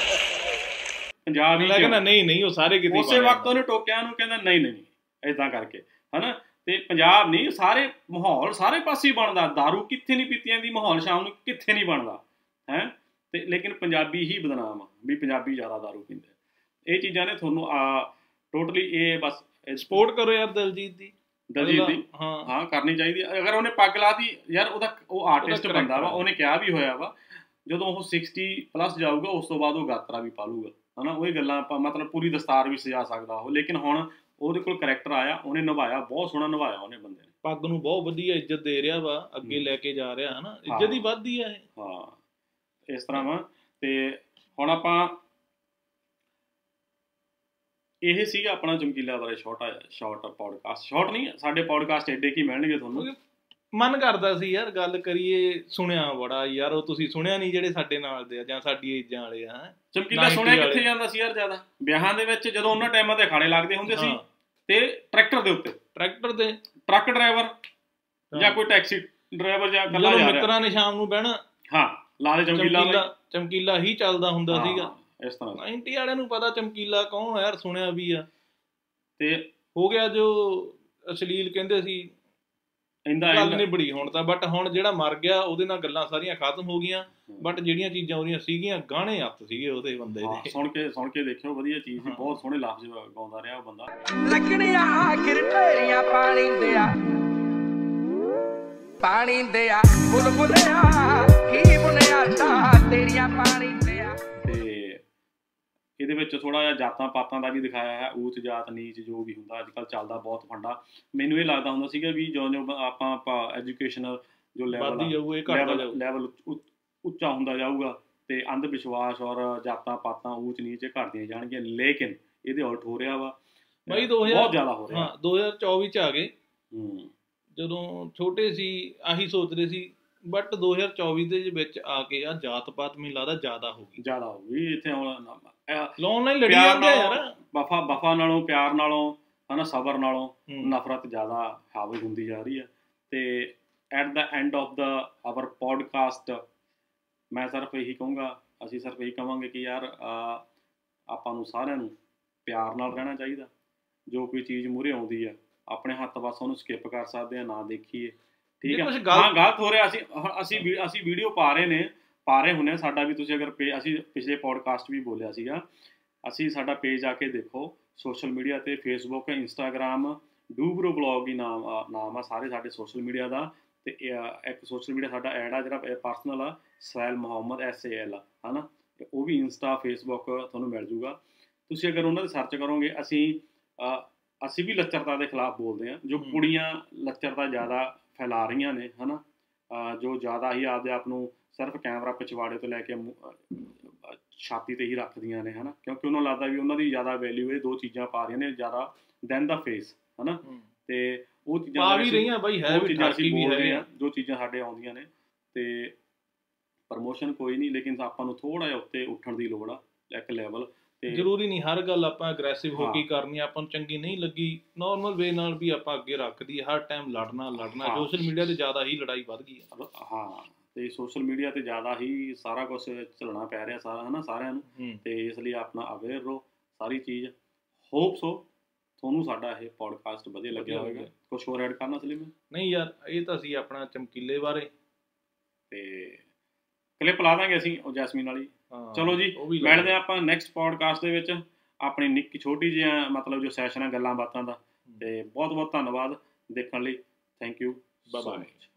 Speaker 1: पंजाब
Speaker 2: ਕਹਿੰਦਾ ਨਹੀਂ ਨਹੀਂ ਉਹ ਸਾਰੇ ਕਿਤੇ
Speaker 1: ਉਸੇ ਵਕਤ ਉਹਨੇ ਟੋਕਿਆ ਨੂੰ, ਕਹਿੰਦਾ ਨਹੀਂ ਨਹੀਂ ਏਦਾਂ ਕਰਕੇ ਹਨਾ। ਤੇ ਪੰਜਾਬ ਨਹੀਂ ਸਾਰੇ ਮਾਹੌਲ ਸਾਰੇ ਪਾਸੇ ਹੀ ਬਣਦਾ, ਦਾਰੂ ਕਿੱਥੇ ਨਹੀਂ ਪੀਤੀ ਜਾਂਦੀ, ਮਾਹੌਲ ਸ਼ਾਮ ਨੂੰ ਕਿੱਥੇ ਨਹੀਂ ਬਣਦਾ ਹੈ। ਤੇ ਲੇਕਿਨ ਪੰਜਾਬੀ ਹੀ ਬਦਨਾਮ ਆ ਵੀ ਪੰਜਾਬੀ ਜ਼ਿਆਦਾ ਦਾਰੂ ਪੀਂਦੇ। ਇਹ ਚੀਜ਼ਾਂ ਨੇ ਤੁਹਾਨੂੰ ਆ ਟੋਟਲੀ ਇਹ ਬਸ
Speaker 2: ਸਪੋਰਟ ਕਰੋ ਯਾਰ ਦਲਜੀਤ ਦੀ,
Speaker 1: ਦਲਜੀਤ ਦੀ ਹਾਂ ਹਾਂ ਕਰਨੀ ਚਾਹੀਦੀ। ਅਗਰ ਉਹਨੇ ਪੱਗ ਲਾਤੀ ਯਾਰ, ਉਹਦਾ ਉਹ ਆਰਟਿਸਟ ਬੰਦਾ ਵਾ, ਉਹਨੇ ਕਿਹਾ ਵੀ ਹੋਇਆ ਵਾ ਜਦੋਂ ਉਹ ਸਿਕਸਟੀ ਪਲੱਸ ਜਾਊਗਾ ਉਸ ਤੋਂ ਬਾਅਦ ਉਹ ਗਾਤਰਾ ਵੀ ਪਾਲੂਗਾ ਹਨਾ। ਉਹ ਗੱਲਾਂ ਆਪਾਂ ਮਤਲਬ ਪੂਰੀ ਦਸਤਾਰ ਵੀ ਸਜਾ ਸਕਦਾ ਉਹ, ਲੇਕਿਨ ਹੁਣ ਉਹਦੇ ਕੋਲ ਕਰੈਕਟਰ ਆਇਆ, ਉਹਨੇ ਨਿਭਾਇਆ, ਬਹੁਤ ਸੋਹਣਾ ਨਿਭਾਇਆ ਉਹਨੇ ਬੰਦੇ ਨੇ।
Speaker 2: ਪੱਗ ਨੂੰ ਬਹੁਤ ਵਧੀਆ ਇੱਜ਼ਤ ਦੇ ਰਿਹਾ ਵਾ, ਅੱਗੇ ਲੈ ਕੇ ਜਾ ਰਿਹਾ ਹਨਾ, ਇੱਜ਼ਤ ਹੀ ਵੱਧਦੀ ਆ ਇਹ।
Speaker 1: ਹਾਂ ਇਸ ਤਰ੍ਹਾਂ ਵਾ। ਤੇ ਹੁਣ ਆਪਾਂ ਇਹ ਸੀਗਾ ਆਪਣਾ ਚਮਕੀਲਾ ਬਾਰੇ ਛੋਟਾ ਸ਼ਾਰਟ ਪੌਡਕਾਸਟ। ਸ਼ਾਰਟ ਨਹੀਂ, ਸਾਡੇ ਪੌਡਕਾਸਟ ਐਡੇ ਕੀ ਮਿਲਣਗੇ ਤੁਹਾਨੂੰ।
Speaker 2: ਮਨ ਕਰਦਾ ਸੀ ਯਾਰ ਗੱਲ ਕਰੀਏ, ਸੁਣਿਆ ਬੜਾ ਯਾਰ, ਉਹ ਤੁਸੀਂ ਸੁਣਿਆ ਨਹੀਂ ਜਿਹੜੇ ਸਾਡੇ ਨਾਲ ਦੇ ਆ ਜਾਂ ਸਾਡੀ ਏਜਾਂ ਵਾਲੇ ਆ।
Speaker 1: ਚਮਕੀਲਾ ਸੁਣਿਆ ਕਿੱਥੇ ਜਾਂਦਾ ਸੀ ਯਾਰ ਜ਼ਿਆਦਾ, ਵਿਆਹਾਂ ਦੇ ਵਿੱਚ ਜਦੋਂ ਉਹਨਾਂ ਟਾਈਮਾਂ ਤੇ ਅਖਾੜੇ ਲੱਗਦੇ ਹੁੰਦੇ ਸੀ, ਤੇ ਟਰੈਕਟਰ ਦੇ ਉੱਤੇ
Speaker 2: ਟਰੈਕਟਰ ਤੇ ਟਰੱਕ
Speaker 1: ਡਰਾਈਵਰ ਜਾਂ ਕੋਈ ਟੈਕਸੀ ਡਰਾਈਵਰ ਜਾਂ ਇਕੱਲਾ ਜਾ ਰਿਹਾ,
Speaker 2: ਮਿੱਤਰਾਂ ਨੇ ਸ਼ਾਮ ਨੂੰ ਬਹਿਣਾ,
Speaker 1: ਹਾਂ ਲਾ ਦੇ ਚਮਕੀਲਾ,
Speaker 2: ਚਮਕੀਲਾ ਹੀ ਚੱਲਦਾ ਹੁੰਦਾ ਸੀਗਾ
Speaker 1: ਇਸ ਤਰ੍ਹਾਂ।
Speaker 2: ਨਾਈਨਟੀ ਵਾਲਿਆਂ ਨੂੰ ਪਤਾ ਚਮਕੀਲਾ ਕੌਣ ਯਾਰ, ਸੁਣਿਆ ਵੀ ਆ।
Speaker 1: ਤੇ
Speaker 2: ਹੋ ਗਿਆ ਜੋ ਅਸ਼ਲੀਲ ਕਹਿੰਦੇ ਸੀ ਗੱਲ ਨਹੀਂ ਬੜੀ ਹੁਣ ਤਾਂ, ਬਟ ਹੁਣ ਜਿਹੜਾ ਮਰ ਗਿਆ ਉਹਦੇ ਨਾਲ ਗੱਲਾਂ ਸਾਰੀਆਂ ਖਤਮ ਹੋ ਗਈਆਂ, ਬਟ ਜਿਹੜੀਆਂ ਚੀਜ਼ਾਂ ਉਹਦੀਆਂ ਸੀਗੀਆਂ ਗਾਣੇ ਹੱਥ ਸੀਗੇ ਉਹਦੇ ਬੰਦੇ ਦੇ।
Speaker 1: ਸੁਣ ਕੇ ਸੁਣ ਕੇ ਦੇਖਿਓ ਵਧੀਆ ਚੀਜ਼ ਸੀ, ਬਹੁਤ ਸੋਹਣੇ ਲਫ਼ਜ਼ ਗਾਉਂਦਾ ਰਿਹਾ ਉਹ ਬੰਦਾ।
Speaker 7: ਲੱਗਣੀਆਂ ਆਖਿਰ ਢੇਰੀਆਂ ਪਾਣੀ ਦਿਆ ਪਾਣੀ ਦਿਆ ਬੁਲਬੁਲਿਆ ਕੀ ਬੁਨਿਆ ਤਾਂ ਤੇਰੀਆਂ ਪਾਣੀ ਦਿਆ।
Speaker 1: ਤੇ ਇਹਦੇ ਵਿੱਚ ਥੋੜਾ ਜਿਹਾ ਜਾਤਾਂ ਪਾਤਾਂ ਦਾ ਵੀ ਦਿਖਾਇਆ ਹੈ, ਊਚ ਜਾਤ ਨੀਚ ਜੋ ਵੀ ਹੁੰਦਾ ਅੱਜ ਕੱਲ੍ਹ ਚੱਲਦਾ ਬਹੁਤ ਫੰਡਾ। ਮੈਨੂੰ ਇਹ ਲੱਗਦਾ ਹੁੰਦਾ ਸੀਗਾ ਵੀ ਜਿਉਂ ਜਿਉਂ ਆਪਾਂ ਆਪਾਂ ਐਜੂਕੇਸ਼ਨਲ ਜੋ ਲੈਵਲ ਲੈਵਲ ਉੱਚਾ ਹੁੰਦਾ ਜਾਊਗਾ ਤੇ ਅੰਧ ਵਿਸ਼ਵਾਸ ਔਰ ਜਾਤਾਂ ਪਾਤਾਂ ਊਚ ਨੀਚ ਘਟਦੀਆਂ ਜਾਣਗੀਆਂ, ਲੇਕਿਨ ਇਹਦੇ ਉਲਟ ਹੋ ਰਿਹਾ ਵਾ
Speaker 2: ਬਾਈ। ਦੋ ਹਜ਼ਾਰ
Speaker 1: ਬਹੁਤ ਜ਼ਿਆਦਾ ਹੋ ਰਿਹਾ।
Speaker 2: ਹਾਂ ਦੋ ਹਜ਼ਾਰ ਚੌਵੀ ਚ ਆ ਗਏ,
Speaker 1: ਹੂੰ
Speaker 2: ਜਦੋਂ ਛੋਟੇ ਸੀ ਆਹੀ ਸੋਚਦੇ ਸੀ, ਬਟ ਦੋ ਹਜ਼ਾਰ ਚੌਵੀ ਦੇ ਵਿੱਚ ਆ ਕੇ ਆ ਜਾਤ ਪਾਤ ਮੈਨੂੰ ਲੱਗਦਾ ਜ਼ਿਆਦਾ ਹੋ ਗਈ
Speaker 1: ਜ਼ਿਆਦਾ ਹੋ ਗਈ। ਇੱਥੇ ਹੁਣ
Speaker 2: ਆਨਲਾਈਨ ਲੜੀ ਜਾਂਦੇ ਆ ਯਾਰ,
Speaker 1: ਵਫਾ ਵਫਾ ਨਾਲੋਂ ਪਿਆਰ ਨਾਲੋਂ ਹਨਾ ਸਬਰ ਨਾਲੋਂ ਨਫ਼ਰਤ ਜ਼ਿਆਦਾ ਹਾਵੀ ਹੁੰਦੀ ਜਾ ਰਹੀ ਹੈ। ਤੇ at the end of the our podcast ਮੈਂ ਸਿਰਫ ਇਹੀ ਕਹੂੰਗਾ, ਅਸੀਂ ਸਿਰਫ ਇਹੀ ਕਹਾਂਗੇ ਕਿ ਯਾਰ ਆਪਾਂ ਨੂੰ ਸਾਰਿਆਂ ਨੂੰ ਪਿਆਰ ਨਾਲ ਰਹਿਣਾ ਚਾਹੀਦਾ। ਜੋ ਕੋਈ ਚੀਜ਼ ਮੂਹਰੇ ਆਉਂਦੀ ਆ ਆਪਣੇ ਹੱਥ ਬਸ ਉਹਨੂੰ ਸਕਿਪ ਕਰ ਸਕਦੇ ਆ, ਨਾ ਦੇਖੀਏ, ਠੀਕ ਹੈ। ਹਾਂ ਗਲਤ ਹੋ ਰਿਹਾ, ਅਸੀਂ ਅਸੀਂ ਅਸੀਂ ਵੀਡੀਓ ਪਾ ਰਹੇ ਨੇ ਪਾ ਰਹੇ ਹੁੰਦੇ ਹਾਂ। ਸਾਡਾ ਵੀ ਤੁਸੀਂ ਅਗਰ ਪੇ ਅਸੀਂ ਪਿਛਲੇ ਪੋਡਕਾਸਟ ਵੀ ਬੋਲਿਆ ਸੀਗਾ, ਅਸੀਂ ਸਾਡਾ ਪੇਜ ਆ ਕੇ ਦੇਖੋ ਸੋਸ਼ਲ ਮੀਡੀਆ 'ਤੇ, ਫੇਸਬੁੱਕ, ਇੰਸਟਾਗ੍ਰਾਮ, ਡੂਬਰੋ ਬਲੌਗ ਹੀ ਨਾਮ ਨਾਮ ਆ ਸਾਰੇ ਸਾਡੇ ਸੋਸ਼ਲ ਮੀਡੀਆ ਦਾ। ਅਤੇ ਇੱਕ ਸੋਸ਼ਲ ਮੀਡੀਆ ਸਾਡਾ ਐਡ ਆ ਜਿਹੜਾ ਪਰਸਨਲ ਆ, Sal Muhammad S A L ਆ ਹੈ ਨਾ, ਉਹ ਵੀ ਇੰਸਟਾ ਫੇਸਬੁੱਕ ਤੁਹਾਨੂੰ ਮਿਲ ਜੂਗਾ। ਤੁਸੀਂ ਅਗਰ ਉਹਨਾਂ 'ਤੇ ਸਰਚ ਕਰੋਗੇ, ਅਸੀਂ ਅਸੀਂ ਵੀ ਲੱਚਰਤਾ ਦੇ ਖਿਲਾਫ ਬੋਲਦੇ ਹਾਂ। ਜੋ ਕੁੜੀਆਂ ਲੱਚਰਤਾ ਜ਼ਿਆਦਾ ਫੈਲਾ ਰਹੀਆਂ ਨੇ ਹੈ ਨਾ, ਜੋ ਜ਼ਿਆਦਾ ਹੀ ਆਪਦੇ ਆਪ ਨੂੰ ਸਿਰਫ ਕੈਮਰਾ ਪਿਛਵਾੜੇ ਤੋਂ ਲੈ ਕੇ ਛਾਤੀ 'ਤੇ ਹੀ ਰੱਖਦੀਆਂ ਨੇ ਹੈ ਨਾ, ਕਿਉਂਕਿ ਉਹਨਾਂ ਨੂੰ ਲੱਗਦਾ ਵੀ ਉਹਨਾਂ ਦੀ ਜ਼ਿਆਦਾ ਵੈਲਿਊ ਇਹ ਦੋ ਚੀਜ਼ਾਂ ਪਾ ਰਹੀਆਂ ਨੇ ਜ਼ਿਆਦਾ ਦੈਨ ਦਾ ਫੇਸ ਹੈ ਨਾ। ਅਤੇ ਉਹ ਚੀਜ਼ਾਂ
Speaker 2: ਵੀ ਰਹੀਆਂ ਬਾਈ, ਹੈ
Speaker 1: ਚੀਜ਼ਾਂ ਅਸੀਂ ਬੋਲ ਰਹੇ ਹਾਂ ਜੋ ਚੀਜ਼ਾਂ ਸਾਡੇ ਆਉਂਦੀਆਂ ਨੇ। ਅਤੇ ਪ੍ਰਮੋਸ਼ਨ ਕੋਈ ਨਹੀਂ, ਲੇਕਿਨ ਆਪਾਂ ਨੂੰ ਥੋੜ੍ਹਾ ਜਿਹਾ ਉੱਤੇ ਉੱਠਣ ਦੀ ਲੋੜ ਆ ਇੱਕ ਲੈਵਲ। ਤੇ
Speaker 2: ਜ਼ਰੂਰੀ ਨਹੀਂ ਹਰ ਗੱਲ ਆਪਾਂ ਅਗਰੈਸਿਵ ਹੋ ਕੇ ਕਰਨੀ, ਆਪਾਂ ਨੂੰ ਚੰਗੀ ਨਹੀਂ ਲੱਗੀ ਨੋਰਮਲ ਵੇ ਨਾਲ ਵੀ ਆਪਾਂ ਅੱਗੇ ਰੱਖਦੀ ਹੈ। ਹਰ ਟਾਈਮ ਲੜਨਾ ਲੜਨਾ ਸੋਸ਼ਲ ਮੀਡੀਆ 'ਤੇ ਜ਼ਿਆਦਾ ਹੀ ਲੜਾਈ ਵੱਧ ਗਈ ਹੈ।
Speaker 1: ਹਾਂ ਅਤੇ ਸੋਸ਼ਲ ਮੀਡੀਆ 'ਤੇ ਜ਼ਿਆਦਾ ਹੀ ਸਾਰਾ ਕੁਛ ਚੱਲਣਾ ਪੈ ਰਿਹਾ ਸਾਰਾ ਹੈ ਨਾ ਸਾਰਿਆਂ ਨੂੰ, ਅਤੇ ਇਸ ਲਈ ਆਪਣਾ ਅਵੇਅਰ ਰਹੋ, ਸਾਰੀ ਚੀਜ਼। ਹੋਪ ਸੋ ਤੁਹਾਨੂੰ ਸਾਡਾ ਇਹ ਪੋਡਕਾਸਟ ਵਧੀਆ ਲੱਗਿਆ ਹੋਵੇਗਾ। ਕੁਛ ਹੋਰ ਐਡ ਕਰਨਾ ਸਲੀਮ?
Speaker 2: ਨਹੀਂ ਯਾਰ, ਇਹ ਤਾਂ ਅਸੀਂ ਆਪਣਾ ਚਮਕੀਲੇ ਬਾਰੇ
Speaker 1: ਤੇ ਕਲਿੱਪ ਲਾ ਦਾਂਗੇ ਅਸੀਂ ਉਹ ਜੈਸਮੀਨ ਵਾਲੀ। ਚਲੋ ਜੀ, ਮਿਲਦੇ ਆਪਾਂ ਨੈਕਸਟ ਪੋਡਕਾਸਟ ਦੇ ਵਿੱਚ ਆਪਣੀ ਨਿੱਕੀ ਛੋਟੀ ਜਿਹੀ ਮਤਲਬ ਜੋ ਸੈਸ਼ਨ ਹੈ ਗੱਲਾਂ ਬਾਤਾਂ ਦਾ। ਤੇ ਬਹੁਤ ਬਹੁਤ ਧੰਨਵਾਦ ਦੇਖਣ ਲਈ। Thank you, bye bye.